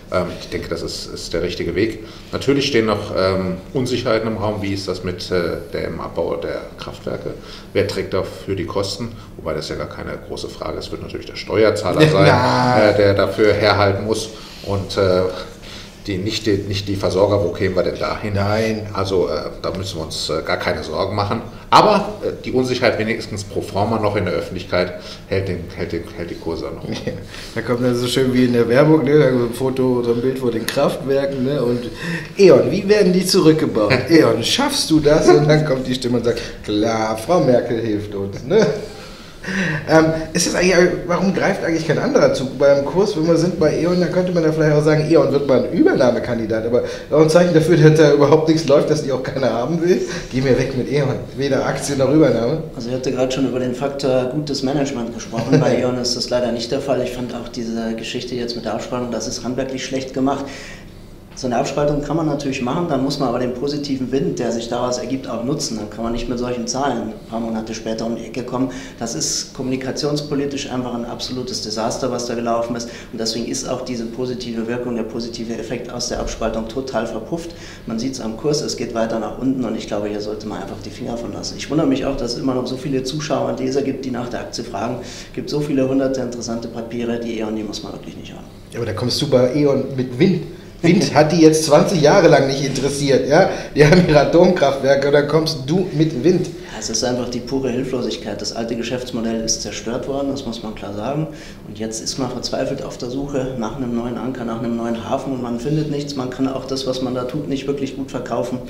Ähm, ich denke, das ist, ist der richtige Weg. Natürlich stehen noch ähm, Unsicherheiten im Raum. Wie ist das mit äh, dem Abbau der Kraftwerke? Wer trägt dafür die Kosten? Wobei das ja gar keine große Frage ist. Es wird natürlich der Steuerzahler sein, äh, der dafür herhalten muss. Und äh, die, nicht, die, nicht die Versorger, wo kämen wir denn da hin?
Nein.
Also äh, da müssen wir uns äh, gar keine Sorgen machen. Aber äh, die Unsicherheit wenigstens pro forma noch in der Öffentlichkeit hält, den, hält, den, hält die Kurse noch.
Ja, da kommt dann so schön wie in der Werbung, ne? Da kommt ein Foto, so ein Bild von den Kraftwerken, ne? Und E.ON, wie werden die zurückgebaut? E.ON, schaffst du das? Und dann kommt die Stimme und sagt, klar, Frau Merkel hilft uns. Ne? Ähm, ist das eigentlich, warum greift eigentlich kein anderer Zug? Beim Kurs, wenn wir sind bei E.ON, dann könnte man ja vielleicht auch sagen, E.ON wird mal ein Übernahmekandidat, aber auch ein Zeichen dafür, dass da überhaupt nichts läuft, dass die auch keiner haben will. Geh mir weg mit E.ON, weder Aktien noch Übernahme.
Also ich hatte gerade schon über den Faktor gutes Management gesprochen, bei E.ON ist das leider nicht der Fall. Ich fand auch diese Geschichte jetzt mit der Abspaltung, das ist handwerklich schlecht gemacht. So eine Abspaltung kann man natürlich machen, dann muss man aber den positiven Wind, der sich daraus ergibt, auch nutzen. Dann kann man nicht mit solchen Zahlen ein paar Monate später um die Ecke kommen. Das ist kommunikationspolitisch einfach ein absolutes Desaster, was da gelaufen ist. Und deswegen ist auch diese positive Wirkung, der positive Effekt aus der Abspaltung total verpufft. Man sieht es am Kurs, es geht weiter nach unten und ich glaube, hier sollte man einfach die Finger von lassen. Ich wundere mich auch, dass es immer noch so viele Zuschauer und Leser gibt, die nach der Aktie fragen. Es gibt so viele hunderte interessante Papiere, die E.ON, die muss man wirklich nicht haben.
Ja, aber da kommst du bei E.ON mit Wind. Wind hat die jetzt zwanzig Jahre lang nicht interessiert, ja? Die haben ihre Atomkraftwerke und dann kommst du mit Wind.
Ja, es ist einfach die pure Hilflosigkeit. Das alte Geschäftsmodell ist zerstört worden, das muss man klar sagen. Und jetzt ist man verzweifelt auf der Suche nach einem neuen Anker, nach einem neuen Hafen und man findet nichts. Man kann auch das, was man da tut, nicht wirklich gut verkaufen.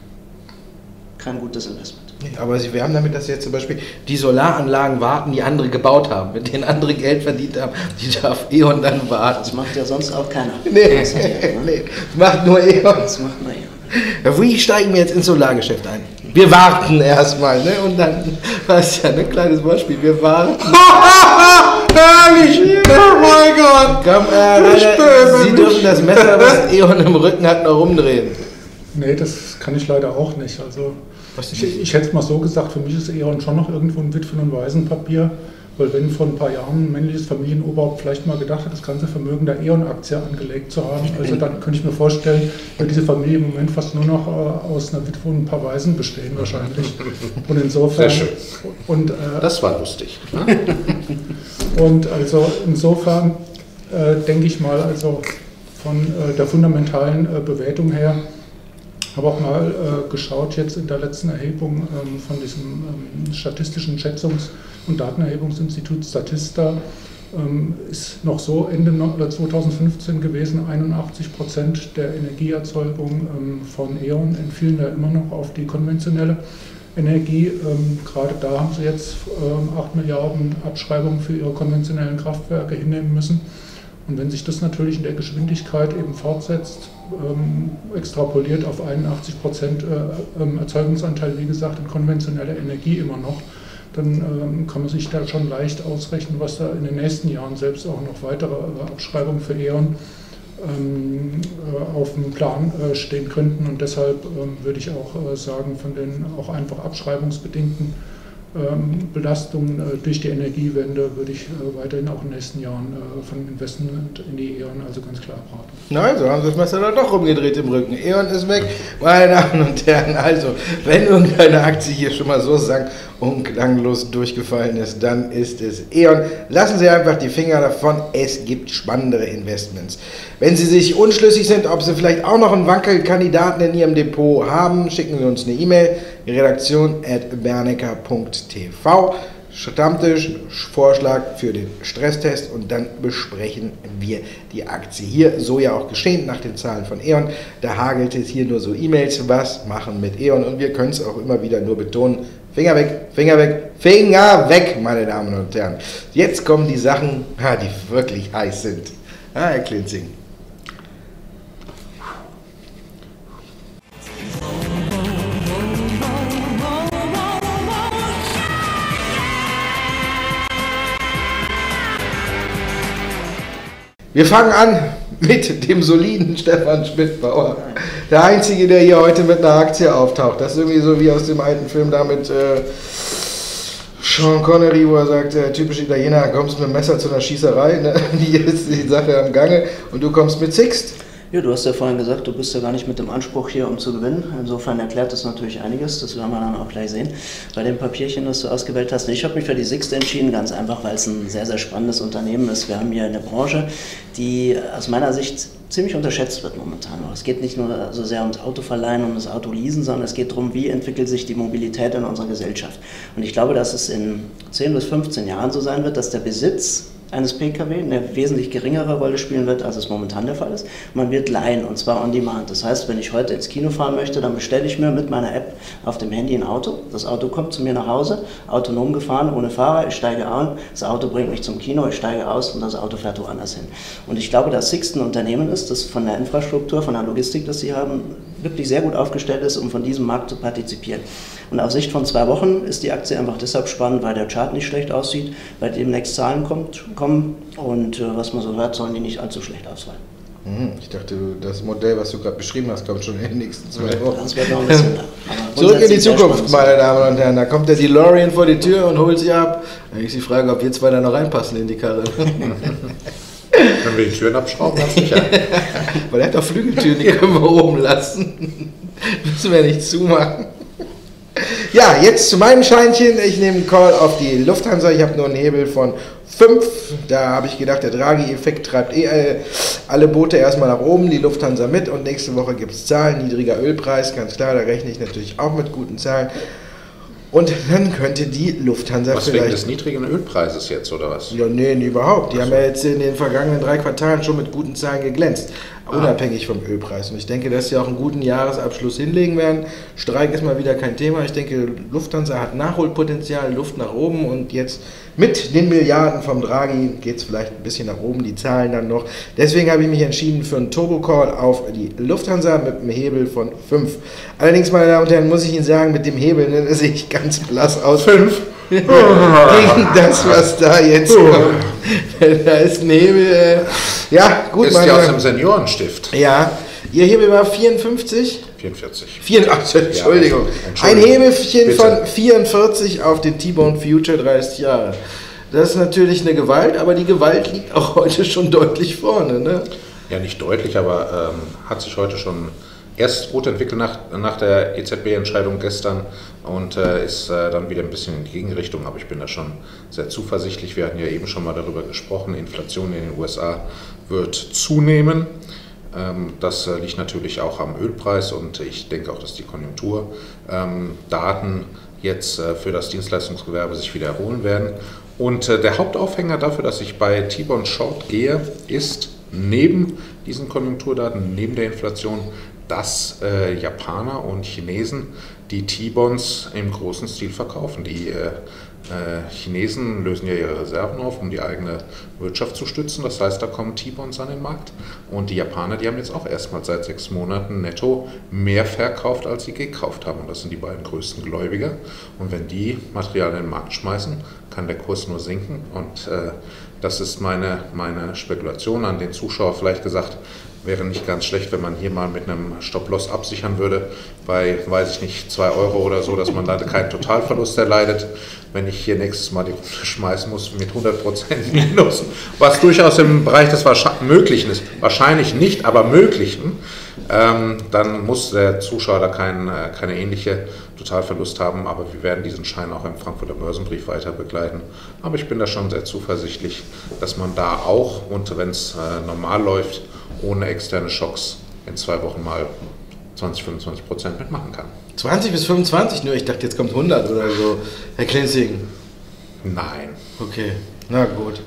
Kein gutes Investment.
Aber sie werben damit, dass jetzt zum Beispiel die Solaranlagen warten, die andere gebaut haben, mit denen andere Geld verdient haben, die darf E.ON dann warten.
Das macht ja sonst auch keiner.
Nee,
das, ja, ne?
nee, das macht nur E.ON.
Das macht nur E.ON.
Ja, wie steigen wir jetzt ins Solargeschäft ein? Wir warten erstmal, ne? Und dann, was ja, ein kleines Beispiel, wir warten. Herrlich! Oh mein Gott! Komm, äh, Leute, Sie dürfen das Messer, was E.ON im Rücken hat, noch rumdrehen.
Nee, das kann ich leider auch nicht. Also ich, ich hätte es mal so gesagt, für mich ist E.ON schon noch irgendwo ein Witwen- und Waisenpapier, weil wenn vor ein paar Jahren ein männliches Familienoberhaupt vielleicht mal gedacht hat, das ganze Vermögen der E.ON-Aktie angelegt zu haben, also dann könnte ich mir vorstellen, wird diese Familie im Moment fast nur noch äh, aus einer Witwe und ein paar Waisen bestehen wahrscheinlich. Und insofern...
Sehr schön.
Und, äh,
das war lustig.
Und also insofern äh, denke ich mal, also von äh, der fundamentalen äh, Bewertung her, habe auch mal äh, geschaut jetzt in der letzten Erhebung ähm, von diesem ähm, statistischen Schätzungs- und Datenerhebungsinstitut Statista, ähm, ist noch so Ende zweitausendfünfzehn gewesen, einundachtzig Prozent der Energieerzeugung ähm, von E.ON entfielen da immer noch auf die konventionelle Energie. Ähm, gerade da haben sie jetzt ähm, acht Milliarden Abschreibungen für ihre konventionellen Kraftwerke hinnehmen müssen. Und wenn sich das natürlich in der Geschwindigkeit eben fortsetzt, ähm, extrapoliert auf einundachtzig Prozent äh, ähm, Erzeugungsanteil, wie gesagt, in konventioneller Energie immer noch, dann ähm, kann man sich da schon leicht ausrechnen, was da in den nächsten Jahren selbst auch noch weitere äh, Abschreibungen für E.ON ähm, äh, auf dem Plan äh, stehen könnten. Und deshalb ähm, würde ich auch äh, sagen, von den auch einfach abschreibungsbedingten ähm, Belastungen äh, durch die Energiewende würde ich äh, weiterhin auch in den nächsten Jahren äh, von Investment in die E.ON also ganz klar abraten.
Nein, so haben sie das Messer dann doch rumgedreht im Rücken. E.ON ist weg, meine Damen und Herren. Also, wenn irgendeine Aktie hier schon mal so sang und klanglos durchgefallen ist, dann ist es E.ON. Lassen Sie einfach die Finger davon, es gibt spannendere Investments. Wenn Sie sich unschlüssig sind, ob Sie vielleicht auch noch einen Wackelkandidaten in Ihrem Depot haben, schicken Sie uns eine E-Mail, redaktion at bernecker punkt t v. Stammtisch, Vorschlag für den Stresstest und dann besprechen wir die Aktie hier. So ja auch geschehen nach den Zahlen von E.ON. Da hagelt es hier nur so E-Mails, was machen mit E.ON und wir können es auch immer wieder nur betonen. Finger weg, Finger weg, Finger weg, meine Damen und Herren. Jetzt kommen die Sachen, die wirklich heiß sind. Ah, Herr Klinzing. Wir fangen an mit dem soliden Stefan Schmidbauer. Der Einzige, der hier heute mit einer Aktie auftaucht. Das ist irgendwie so wie aus dem alten Film da mit äh, Sean Connery, wo er sagt, äh, typisch Italiener, kommst mit dem Messer zu einer Schießerei, ne? Die ist die Sache am Gange und du kommst mit Sixt.
Ja, du hast ja vorhin gesagt, du bist ja gar nicht mit dem Anspruch hier, um zu gewinnen. Insofern erklärt das natürlich einiges, das werden wir dann auch gleich sehen. Bei dem Papierchen, das du ausgewählt hast, ich habe mich für die Sixt entschieden, ganz einfach, weil es ein sehr, sehr spannendes Unternehmen ist. Wir haben hier eine Branche, die aus meiner Sicht ziemlich unterschätzt wird momentan. Es geht nicht nur so sehr ums Autoverleihen, um das Autoleasen, sondern es geht darum, wie entwickelt sich die Mobilität in unserer Gesellschaft. Und ich glaube, dass es in zehn bis fünfzehn Jahren so sein wird, dass der Besitz eines P K W eine wesentlich geringere Rolle spielen wird, als es momentan der Fall ist. Man wird leihen, und zwar on demand. Das heißt, wenn ich heute ins Kino fahren möchte, dann bestelle ich mir mit meiner App auf dem Handy ein Auto. Das Auto kommt zu mir nach Hause, autonom gefahren, ohne Fahrer. Ich steige ein, das Auto bringt mich zum Kino, ich steige aus und das Auto fährt woanders hin. Und ich glaube, dass Sixt ein Unternehmen ist, das von der Infrastruktur, von der Logistik, das sie haben, wirklich sehr gut aufgestellt ist, um von diesem Markt zu partizipieren. Und aus Sicht von zwei Wochen ist die Aktie einfach deshalb spannend, weil der Chart nicht schlecht aussieht, weil demnächst Zahlen kommt, kommen und äh, was man so hört, sollen die nicht allzu schlecht ausfallen.
Ich dachte, das Modell, was du gerade beschrieben hast, kommt schon in den nächsten zwei Wochen.
Das wird noch ein bisschen
Zurück in die Zukunft, meine Damen und Herren. Da kommt der DeLorean vor die Tür und holt sie ab. Dann ist die Frage, ob wir zwei da noch reinpassen in die Karre.
Wenn wir die Türen abschrauben, ganz sicher.
Weil er hat doch Flügeltüren, die können wir oben lassen. Müssen wir nicht zumachen. Ja, jetzt zu meinem Scheinchen. Ich nehme einen Call auf die Lufthansa. Ich habe nur einen Hebel von fünf. Da habe ich gedacht, der Draghi-Effekt treibt eh alle Boote erstmal nach oben, die Lufthansa mit. Und nächste Woche gibt es Zahlen, niedriger Ölpreis, ganz klar, da rechne ich natürlich auch mit guten Zahlen. Und dann könnte die Lufthansa
was
vielleicht...
wegen des niedrigen Ölpreises jetzt, oder was?
Ja, nee, überhaupt. Die haben ja jetzt in den vergangenen drei Quartalen schon mit guten Zahlen geglänzt. Unabhängig vom Ölpreis. Und ich denke, dass sie auch einen guten Jahresabschluss hinlegen werden. Streik ist mal wieder kein Thema. Ich denke, Lufthansa hat Nachholpotenzial, Luft nach oben. Und jetzt mit den Milliarden vom Draghi geht es vielleicht ein bisschen nach oben, die Zahlen dann noch. Deswegen habe ich mich entschieden für einen Turbo-Call auf die Lufthansa mit einem Hebel von fünf. Allerdings, meine Damen und Herren, muss ich Ihnen sagen, mit dem Hebel ne, sehe ich ganz blass aus.
fünf?
Gegen das, was da jetzt kommt. Da ist ein Hebel. Äh, ja, gut,
ist
meine
die aus dem Seniorenstift?
Ja, Ihr Hebel war vierundfünfzig?
vierundvierzig.
vierundachtzig, Entschuldigung.
Ja, Entschuldigung.
Ein Hebelchen
Bitte.
von vierundvierzig auf den T-Bone Future dreißig Jahre. Das ist natürlich eine Gewalt, aber die Gewalt liegt auch heute schon deutlich vorne. Ne?
Ja, nicht deutlich, aber ähm, hat sich heute schon erst gut entwickelt nach, nach der E Z B-Entscheidung gestern und äh, ist äh, dann wieder ein bisschen in die Gegenrichtung, aber ich bin da schon sehr zuversichtlich. Wir hatten ja eben schon mal darüber gesprochen, Inflation in den U S A wird zunehmen. Ähm, das äh, liegt natürlich auch am Ölpreis und ich denke auch, dass die Konjunkturdaten ähm, jetzt äh, für das Dienstleistungsgewerbe sich wieder erholen werden. Und äh, der Hauptaufhänger dafür, dass ich bei T-Bone Short gehe, ist neben diesen Konjunkturdaten, neben der Inflation, dass äh, Japaner und Chinesen die T-Bonds im großen Stil verkaufen. Die äh, äh, Chinesen lösen ja ihre Reserven auf, um die eigene Wirtschaft zu stützen. Das heißt, da kommen T-Bonds an den Markt. Und die Japaner, die haben jetzt auch erstmals seit sechs Monaten netto mehr verkauft, als sie gekauft haben. Und das sind die beiden größten Gläubiger. Und wenn die Material in den Markt schmeißen, kann der Kurs nur sinken. Und äh, das ist meine, meine Spekulation. An den Zuschauer vielleicht gesagt, wäre nicht ganz schlecht, wenn man hier mal mit einem Stop-Loss absichern würde, bei, weiß ich nicht, zwei Euro oder so, dass man da keinen Totalverlust erleidet. Wenn ich hier nächstes Mal die Runde schmeißen muss mit hundert Prozent Minus, was durchaus im Bereich des Möglichen ist, wahrscheinlich nicht, aber Möglichen, ähm, dann muss der Zuschauer da kein, äh, keine ähnliche Totalverlust haben, aber wir werden diesen Schein auch im Frankfurter Börsenbrief weiter begleiten. Aber ich bin da schon sehr zuversichtlich, dass man da auch, und wenn es äh, normal läuft, ohne externe Schocks in zwei Wochen mal zwanzig, fünfundzwanzig Prozent mitmachen kann.
zwanzig bis fünfundzwanzig nur? Ich dachte, jetzt kommt hundert oder so. Herr Klenzing.
Nein.
Okay, na gut.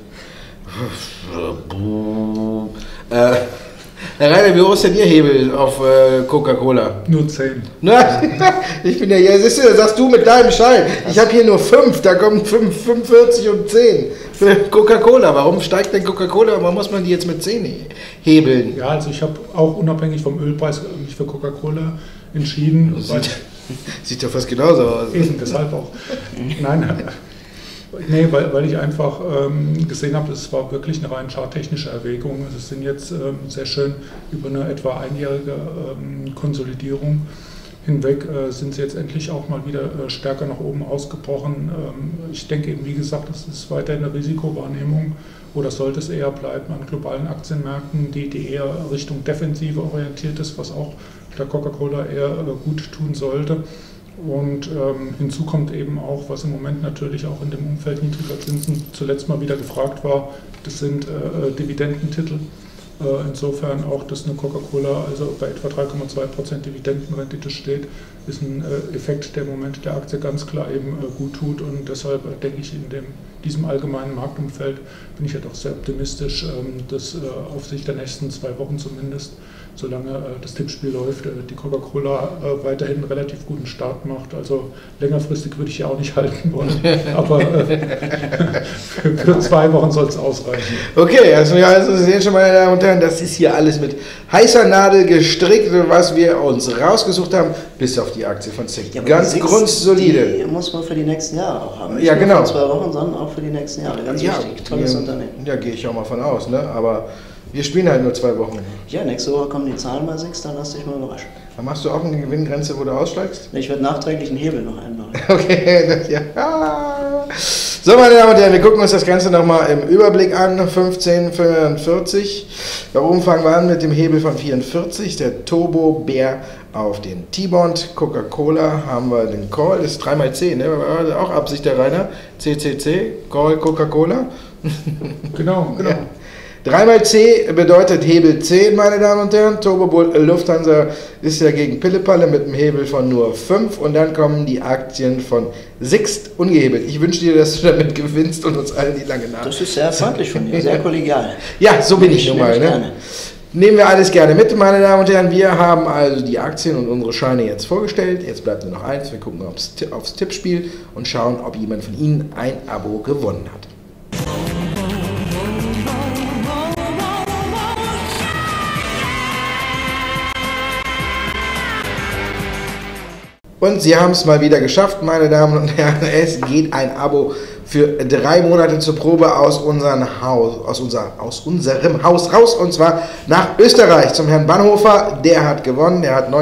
äh, Herr Reiner, wie hoch ist denn Ihr Hebel auf äh, Coca-Cola?
Nur zehn.
Na, ich bin ja hier, siehst du, das sagst du mit deinem Schein. Ich habe hier nur fünf, da kommen fünf, fünfundvierzig und zehn. Für Coca-Cola, warum steigt denn Coca-Cola? Warum muss man die jetzt mit zehn hebeln?
Ja, also ich habe auch unabhängig vom Ölpreis mich für Coca-Cola entschieden.
Sieht, sieht ja fast genauso aus.
Eben, deshalb auch. Nein, nee, weil, weil ich einfach ähm, gesehen habe, es war wirklich eine rein charttechnische Erwägung. Es sind jetzt ähm, sehr schön über eine etwa einjährige ähm, Konsolidierung hinweg äh, sind sie jetzt endlich auch mal wieder äh, stärker nach oben ausgebrochen. Ähm, ich denke eben, wie gesagt, es ist weiterhin eine Risikowahrnehmung oder sollte es eher bleiben an globalen Aktienmärkten, die, die eher Richtung Defensive orientiert ist, was auch der Coca-Cola eher äh, gut tun sollte. Und ähm, hinzu kommt eben auch, was im Moment natürlich auch in dem Umfeld niedriger Zinsen zuletzt mal wieder gefragt war, das sind äh, Dividendentitel. Äh, insofern auch, dass eine Coca-Cola also bei etwa drei Komma zwei Prozent Dividendenrendite steht, ist ein äh, Effekt, der im Moment der Aktie ganz klar eben äh, gut tut. Und deshalb äh, denke ich, in dem, diesem allgemeinen Marktumfeld bin ich ja doch sehr optimistisch, ähm, dass äh, auf Sicht der nächsten zwei Wochen zumindest, solange äh, das Tippspiel läuft, äh, die Coca-Cola äh, weiterhin einen relativ guten Start macht. Also längerfristig würde ich ja auch nicht halten wollen, aber äh, für, für zwei Wochen soll es ausreichen.
Okay, also, ja, also Sie sehen schon, meine Damen und Herren, das ist hier alles mit heißer Nadel gestrickt, was wir uns rausgesucht haben, bis auf die Aktie von Zink.
Ja,
ganz grundsolide.
Die muss man für die nächsten Jahre auch haben. Nicht
ja,
nur
genau.
für zwei Wochen, sondern auch für die nächsten Jahre. Ganz
ja,
wichtig. Tolles
ja,
Unternehmen.
Ja, gehe ich auch mal von aus, ne? Aber wir spielen halt nur zwei Wochen.
Ja, nächste Woche kommen die Zahlen bei Six, dann lass dich mal überraschen.
Dann machst du auch eine Gewinngrenze, wo du aussteigst?
Ich werde nachträglich einen Hebel noch einbauen.
Okay, das, ja. So, meine Damen und Herren, wir gucken uns das Ganze nochmal im Überblick an. fünfzehn fünfundvierzig. Da oben fangen wir an mit dem Hebel von vierundvierzig. Der Turbo Bär auf den T-Bond. Coca-Cola haben wir den Call. Das ist drei mal C, ne? Auch Absicht der Rainer. C C C, Call Coca-Cola.
Genau, genau.
Ja. drei mal C bedeutet Hebel zehn, meine Damen und Herren. Turbo Bull Lufthansa ist ja gegen Pillepalle mit einem Hebel von nur fünf. Und dann kommen die Aktien von Sixt ungehebelt. Ich wünsche dir, dass du damit gewinnst und uns allen die lange Nacht.
Das ist sehr freundlich von dir, sehr kollegial.
Ja, so bin ich nun mal. Ne? Nehmen wir alles gerne mit, meine Damen und Herren. Wir haben also die Aktien und unsere Scheine jetzt vorgestellt. Jetzt bleibt nur noch eins. Wir gucken aufs, aufs Tippspiel und schauen, ob jemand von Ihnen ein Abo gewonnen hat. Und Sie haben es mal wieder geschafft, meine Damen und Herren. Es geht ein Abo für drei Monate zur Probe aus, unseren Haus, aus, unser, aus unserem Haus raus. Und zwar nach Österreich zum Herrn Bannhofer. Der hat gewonnen. Der hat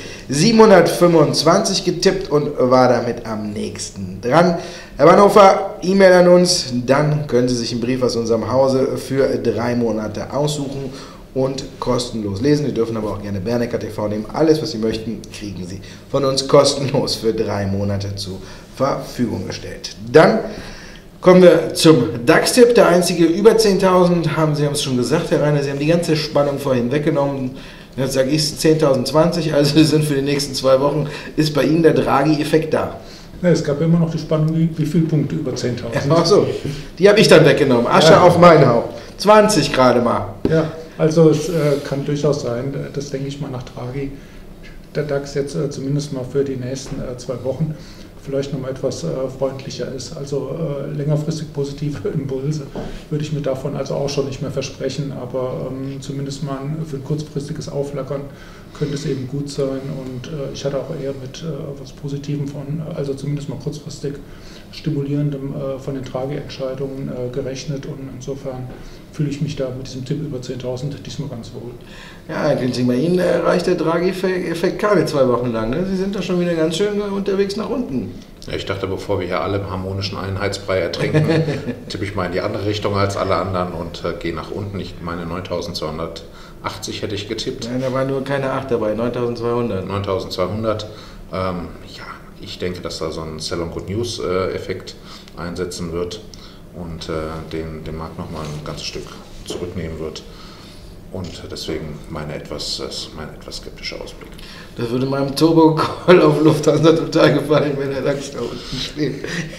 neuntausendsiebenhundertfünfundzwanzig getippt und war damit am nächsten dran. Herr Bannhofer, E-Mail an uns. Dann können Sie sich einen Brief aus unserem Hause für drei Monate aussuchen und kostenlos lesen. Sie dürfen aber auch gerne Bernecker T V nehmen. Alles, was Sie möchten, kriegen Sie von uns kostenlos für drei Monate zur Verfügung gestellt. Dann kommen wir zum DAX-Tipp. Der einzige über zehntausend, haben Sie haben es schon gesagt, Herr Rainer, Sie haben die ganze Spannung vorhin weggenommen. Jetzt sage ich zehntausend zwanzig, also sind für die nächsten zwei Wochen, ist bei Ihnen der Draghi-Effekt da.
Ja, es gab immer noch die Spannung, wie, wie viele Punkte über zehntausend.
Ach so, die habe ich dann weggenommen. Asche ja auf mein Haupt. zwanzig gerade mal.
Ja. Also es äh, kann durchaus sein, das denke ich mal nach Draghi, der DAX jetzt äh, zumindest mal für die nächsten äh, zwei Wochen vielleicht noch mal etwas äh, freundlicher ist. Also äh, längerfristig positive Impulse würde ich mir davon also auch schon nicht mehr versprechen, aber ähm, zumindest mal für ein kurzfristiges Auflockern könnte es eben gut sein und äh, ich hatte auch eher mit äh, was Positivem von, also zumindest mal kurzfristig stimulierendem äh, von den Draghi-Entscheidungen äh, gerechnet und insofern fühle ich mich da mit diesem Tipp über zehntausend diesmal ganz wohl.
Ja, Herr Klinzing, bei Ihnen reicht der Draghi-Effekt keine zwei Wochen lang. Ne? Sie sind da schon wieder ganz schön unterwegs nach unten.
Ja, ich dachte, bevor wir hier alle im harmonischen Einheitsbrei ertrinken, tippe ich mal in die andere Richtung als alle anderen und äh, gehe nach unten. Ich meine neuntausendzweihundertachtzig hätte ich getippt.
Nein, da war nur keine acht dabei, neuntausendzweihundert.
neuntausendzweihundert. Ähm, ja, ich denke, dass da so ein Sell on Good News äh, Effekt einsetzen wird und äh, den, den Markt nochmal ein ganzes Stück zurücknehmen wird. Und deswegen meine etwas, mein etwas skeptischer Ausblick.
Das würde meinem Turbo-Call auf Lufthansa total gefallen, wenn der DAX da unten steht.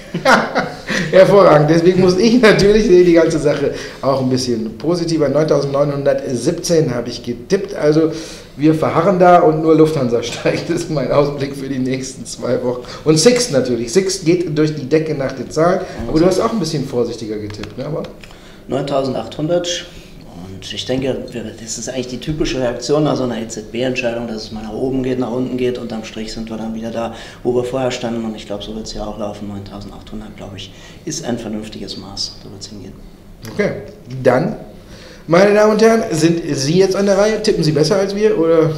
Hervorragend. Deswegen muss ich natürlich die ganze Sache auch ein bisschen positiver. neuntausendneunhundertsiebzehn habe ich getippt. Also wir verharren da und nur Lufthansa steigt. Das ist mein Ausblick für die nächsten zwei Wochen. Und Sixt natürlich. Sixt geht durch die Decke nach den Zahlen. Aber du hast auch ein bisschen vorsichtiger getippt, ne? Aber
neuntausendachthundert. Und ich denke, das ist eigentlich die typische Reaktion nach so einer E Z B-Entscheidung, dass es mal nach oben geht, nach unten geht und am Strich sind wir dann wieder da, wo wir vorher standen. Und ich glaube, so wird es ja auch laufen. neuntausendachthundert, glaube ich, ist ein vernünftiges Maß. So wird es hingehen.
Okay, dann, meine Damen und Herren, sind Sie jetzt an der Reihe? Tippen Sie besser als wir oder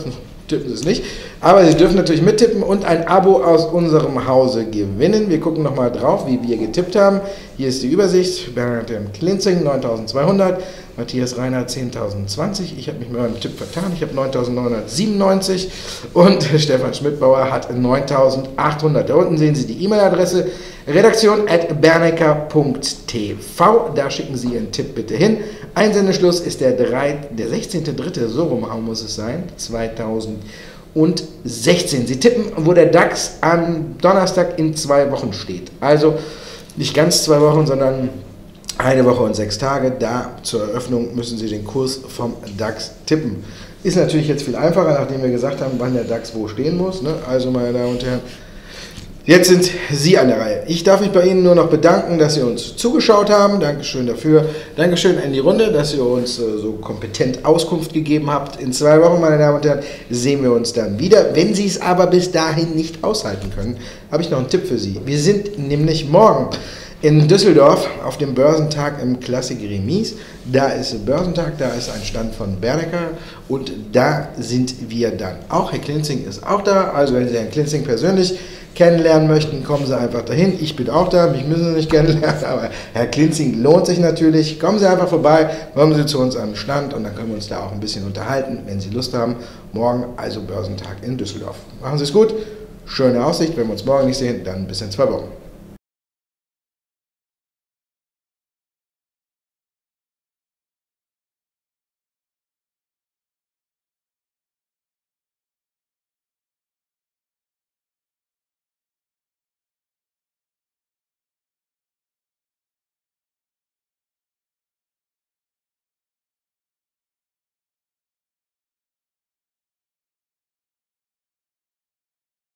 tippen Sie es nicht. Aber Sie dürfen natürlich mittippen und ein Abo aus unserem Hause gewinnen. Wir gucken nochmal drauf, wie wir getippt haben. Hier ist die Übersicht. Bernhard Klinzing neuntausendzweihundert, Matthias Reinhardt zehntausendzwanzig. Ich habe mich mit meinem Tipp vertan. Ich habe neuntausendneunhundertsiebenundneunzig und Stefan Schmidbauer hat neuntausendachthundert. Da unten sehen Sie die E-Mail-Adresse redaktion at bernecker punkt t v. Da schicken Sie Ihren Tipp bitte hin. Einsendeschluss ist der, der sechzehnte dritte So rum muss es sein, zweitausendsechzehn. Sie tippen, wo der DAX am Donnerstag in zwei Wochen steht. Also nicht ganz zwei Wochen, sondern eine Woche und sechs Tage. Da zur Eröffnung müssen Sie den Kurs vom DAX tippen. Ist natürlich jetzt viel einfacher, nachdem wir gesagt haben, wann der DAX wo stehen muss. Ne? Also, meine Damen und Herren, jetzt sind Sie an der Reihe. Ich darf mich bei Ihnen nur noch bedanken, dass Sie uns zugeschaut haben. Dankeschön dafür. Dankeschön in die Runde, dass ihr uns äh, so kompetent Auskunft gegeben habt. In zwei Wochen, meine Damen und Herren, sehen wir uns dann wieder. Wenn Sie es aber bis dahin nicht aushalten können, habe ich noch einen Tipp für Sie. Wir sind nämlich morgen in Düsseldorf auf dem Börsentag im Classic Remis. Da ist Börsentag, da ist ein Stand von Bernecker und da sind wir dann auch. Herr Klinzing ist auch da, also wenn Sie Herrn Klinzing persönlich kennenlernen möchten, kommen Sie einfach dahin. Ich bin auch da, mich müssen Sie nicht kennenlernen, aber Herr Klinzing lohnt sich natürlich. Kommen Sie einfach vorbei, kommen Sie zu uns an den Stand und dann können wir uns da auch ein bisschen unterhalten, wenn Sie Lust haben. Morgen also Börsentag in Düsseldorf. Machen Sie es gut, schöne Aussicht, wenn wir uns morgen nicht sehen, dann bis in zwei Wochen.